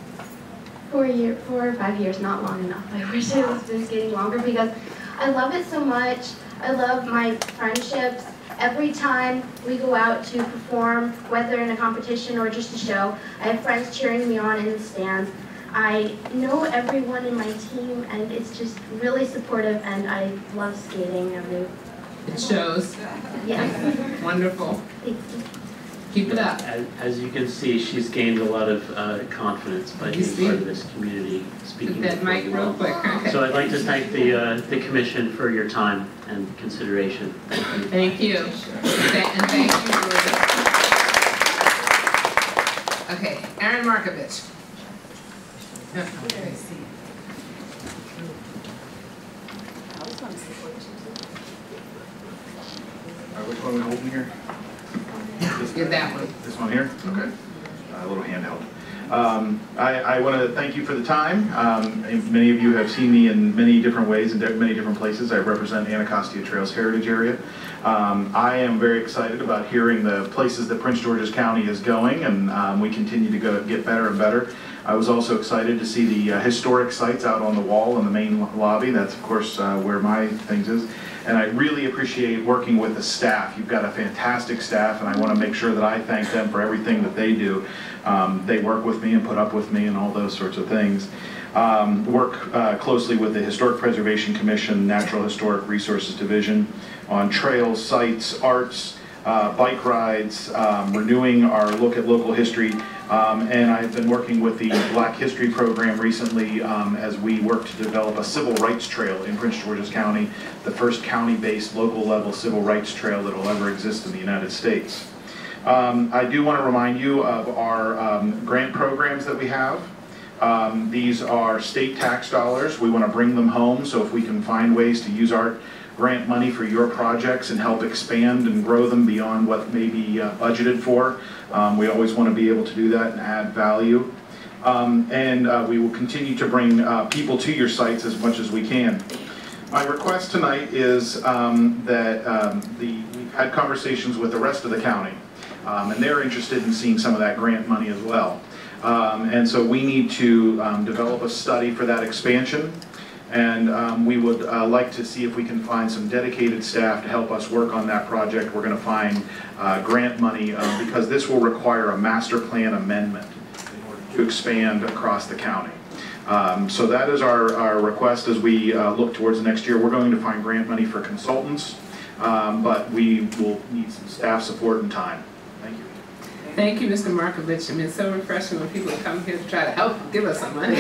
four, year, four or five years, not long enough. I wish I was been skating longer because I love it so much. I love my friendships. Every time we go out to perform, whether in a competition or just a show, I have friends cheering me on in the stands. I know everyone in my team, and it's just really supportive, and I love skating. Every It shows. Yeah. Wonderful. Thank you. Keep it up. As, as you can see, she's gained a lot of uh, confidence by being part of this community. Speaking Get that mic real quick. Okay. So I'd like to thank the uh, the commission for your time and consideration. Thank you. Thank, and thank you. Okay, Aaron Markovich. Uh, which one are we holding here? This, Get that one. This one here? Okay. Uh, a little handheld. Um, I, I want to thank you for the time. Um, many of you have seen me in many different ways in many different places. I represent Anacostia Trails Heritage Area. Um, I am very excited about hearing the places that Prince George's County is going, and um, we continue to go get better and better. I was also excited to see the uh, historic sites out on the wall in the main lobby. That's, of course, uh, where my things is. And I really appreciate working with the staff. You've got a fantastic staff, and I want to make sure that I thank them for everything that they do. Um, they work with me and put up with me and all those sorts of things. Um, work uh, closely with the Historic Preservation Commission, Natural Historic Resources Division on trails, sites, arts, uh, bike rides, um, renewing our look at local history. Um, and I've been working with the Black History Program recently um, as we work to develop a civil rights trail in Prince George's County, the first county-based local level civil rights trail that will ever exist in the United States. Um, I do want to remind you of our um, grant programs that we have. Um, these are state tax dollars. We want to bring them home, so if we can find ways to use our grant money for your projects and help expand and grow them beyond what may be uh, budgeted for, um, we always want to be able to do that and add value. Um, and uh, we will continue to bring uh, people to your sites as much as we can. My request tonight is um, that um, the, we've had conversations with the rest of the county, um, and they're interested in seeing some of that grant money as well. Um, and so we need to um, develop a study for that expansion. And um, we would uh, like to see if we can find some dedicated staff to help us work on that project. We're going to find uh, grant money uh, because this will require a master plan amendment in order to expand across the county. Um, so that is our, our request as we uh, look towards the next year. We're going to find grant money for consultants, um, but we will need some staff support and time. Thank you. Thank you, Mister Markovich. I mean, it's so refreshing when people come here to try to help give us some money.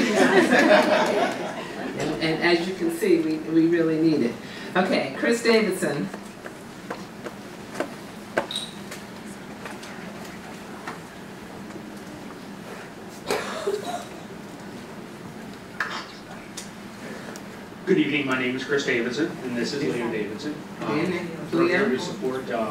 and, and as you can see, we, we really need it. Okay, Chris Davidson. Good evening, my name is Chris Davidson, and this is Liam Davidson. Um, we're here to support, uh,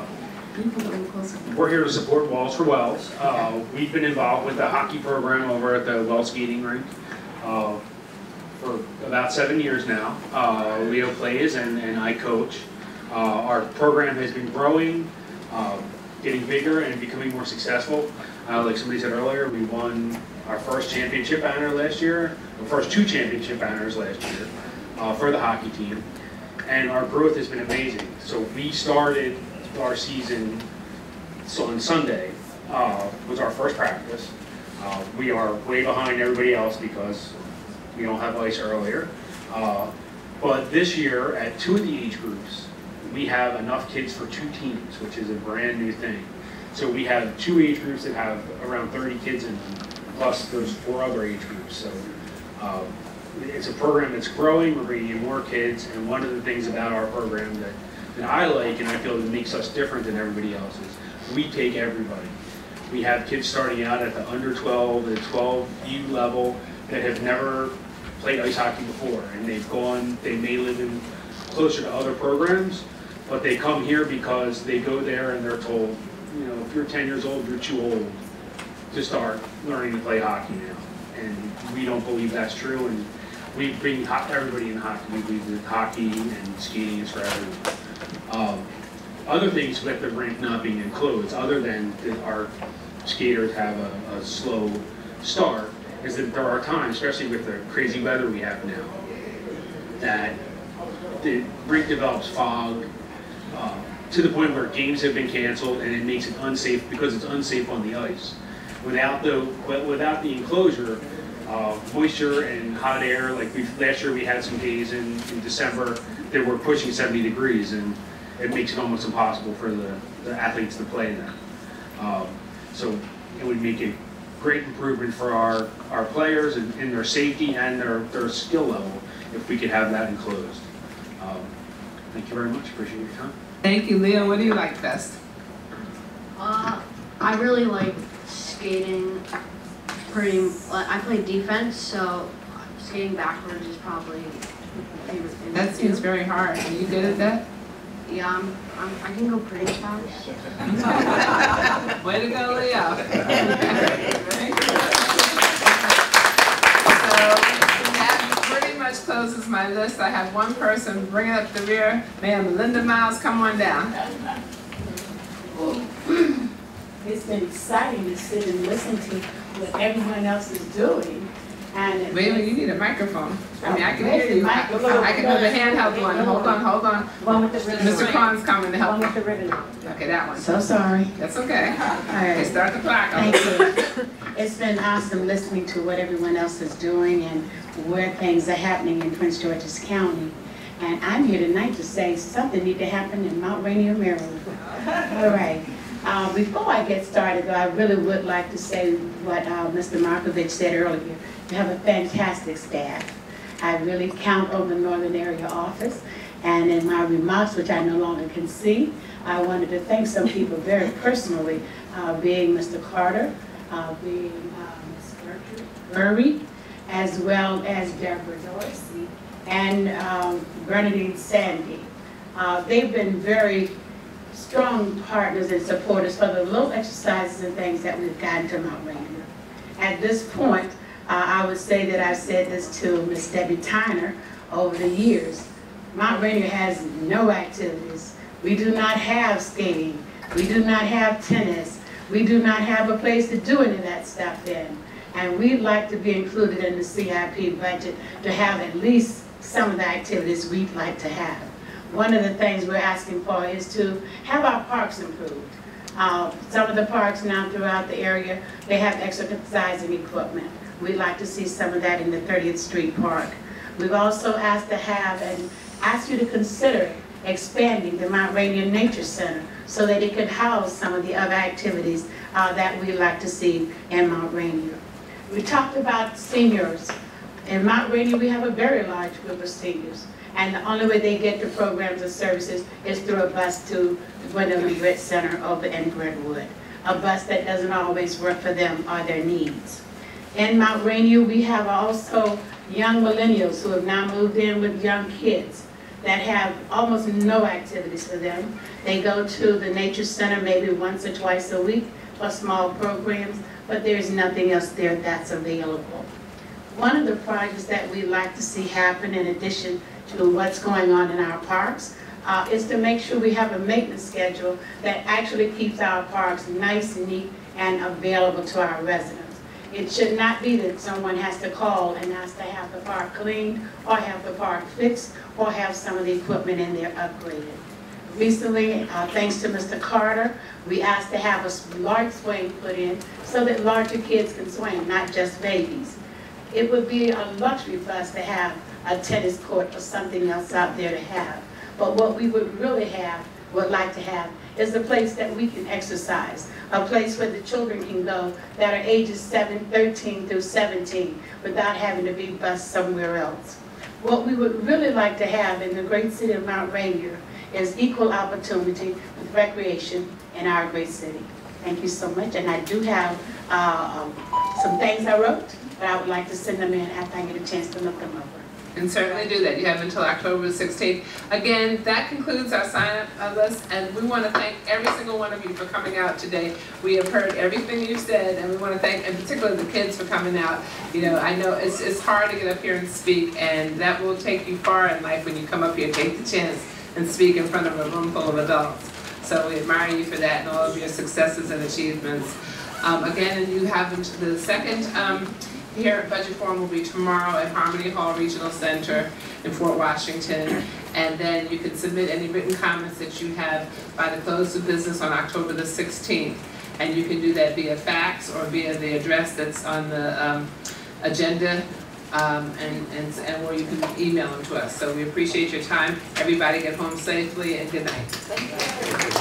we're here to support Wells for Wells. Uh, we've been involved with the hockey program over at the Wells Skating Rink uh, for about seven years now. Uh, Leo plays and, and I coach. Uh, our program has been growing, uh, getting bigger and becoming more successful. Uh, like somebody said earlier, we won our first championship banner last year, our first two championship banners last year. Uh, for the hockey team, and our growth has been amazing. So we started our season, so on Sunday uh, was our first practice. Uh, we are way behind everybody else because we don't have ice earlier. Uh, but this year, at two of the age groups, we have enough kids for two teams, which is a brand new thing. So we have two age groups that have around thirty kids in them, plus there's four other age groups. So. Uh, It's a program that's growing, we're bringing in more kids, and one of the things about our program that, that I like and I feel that makes us different than everybody else is we take everybody. We have kids starting out at the under twelve, the twelve U level that have never played ice hockey before, and they've gone, they may live in closer to other programs, but they come here because they go there and they're told, you know, if you're ten years old, you're too old to start learning to play hockey now. And we don't believe that's true, and we bring everybody in hockey. We believe that hockey and skating is for everyone. Um, other things with the rink not being enclosed, other than that our skaters have a, a slow start, is that there are times, especially with the crazy weather we have now, that the rink develops fog uh, to the point where games have been canceled, and it makes it unsafe because it's unsafe on the ice. Without the without the enclosure, uh, moisture and hot air, like we last year we had some days in, in December that were pushing seventy degrees, and it makes it almost impossible for the, the athletes to play in that. Um, so it would make a great improvement for our, our players and, and their safety and their, their skill level if we could have that enclosed. Um, thank you very much. Appreciate your time. Thank you, Leo. What do you like best? Uh, I really like skating. Pretty, I play defense, so skating backwards is probably my favorite thing. That seems very hard. Are you good at that? Yeah, I'm, I'm, I can go pretty fast. Way to go, Leo. So that pretty much closes my list. I have one person bringing up the rear. Ma'am, Linda Miles, come on down. It's been exciting to sit and listen to what everyone else is doing. And wait a minute, you need a microphone. I mean, I can Where's hear the you. I, microphone? I can do the handheld one. Hold on, hold on. One with the ribbon. Mister Cron's coming to help. One with the ribbon. Okay, that one. So sorry. That's okay. All right. Okay, start the clock. Thank you. It's been awesome listening to what everyone else is doing and where things are happening in Prince George's County. And I'm here tonight to say something needs to happen in Mount Rainier, Maryland. All right. Uh, before I get started, though, I really would like to say what uh, Mister Markovich said earlier. You have a fantastic staff. I really count on the Northern Area office. And in my remarks, which I no longer can see, I wanted to thank some people very personally, uh, being Mister Carter, uh, being uh, Miz Burry, as well as Deborah Dorsey and um, Bernadine Sandy. Uh, they've been very strong partners and supporters for the little exercises and things that we've gotten to Mount Rainier. At this point, uh, I would say that I've said this to Miz Debbie Tyner over the years. Mount Rainier has no activities. We do not have skating. We do not have tennis. We do not have a place to do any of that stuff in. And we'd like to be included in the C I P budget to have at least some of the activities we'd like to have. One of the things we're asking for is to have our parks improved. Uh, some of the parks now throughout the area, they have exercising equipment. We'd like to see some of that in the thirtieth Street Park. We've also asked to have and ask you to consider expanding the Mount Rainier Nature Center so that it could house some of the other activities uh, that we like to see in Mount Rainier. We talked about seniors. In Mount Rainier, we have a very large group of seniors, and the only way they get to programs and services is through a bus to Gwendolyn Britt Center over in Brentwood, a bus that doesn't always work for them or their needs. In Mount Rainier, we have also young millennials who have now moved in with young kids that have almost no activities for them. They go to the Nature Center maybe once or twice a week for small programs, but there's nothing else there that's available. One of the projects that we like to see happen in addition to what's going on in our parks uh, is to make sure we have a maintenance schedule that actually keeps our parks nice, neat, and available to our residents. It should not be that someone has to call and ask to have the park cleaned or have the park fixed or have some of the equipment in there upgraded. Recently, uh, thanks to Mister Carter, we asked to have a large swing put in so that larger kids can swing, not just babies. It would be a luxury for us to have a tennis court or something else out there to have. But what we would really have, would like to have, is a place that we can exercise, a place where the children can go that are ages seven, thirteen through seventeen without having to be bused somewhere else. What we would really like to have in the great city of Mount Rainier is equal opportunity with recreation in our great city. Thank you so much, and I do have uh, um, some things I wrote, but I would like to send them in after I get a chance to look them over. And certainly do that. You have until October sixteenth. Again, that concludes our sign-up list, and we want to thank every single one of you for coming out today. We have heard everything you've said, and we want to thank, in particular, the kids for coming out. You know, I know it's, it's hard to get up here and speak, and that will take you far in life when you come up here. Take the chance and speak in front of a room full of adults. So we admire you for that and all of your successes and achievements. Um, again, and you have the second um, here budget forum will be tomorrow at Harmony Hall Regional Center in Fort Washington. And then you can submit any written comments that you have by the close of business on October the sixteenth. And you can do that via fax or via the address that's on the um, agenda. Um, and, and, and or you can email them to us. So we appreciate your time. Everybody get home safely and good night.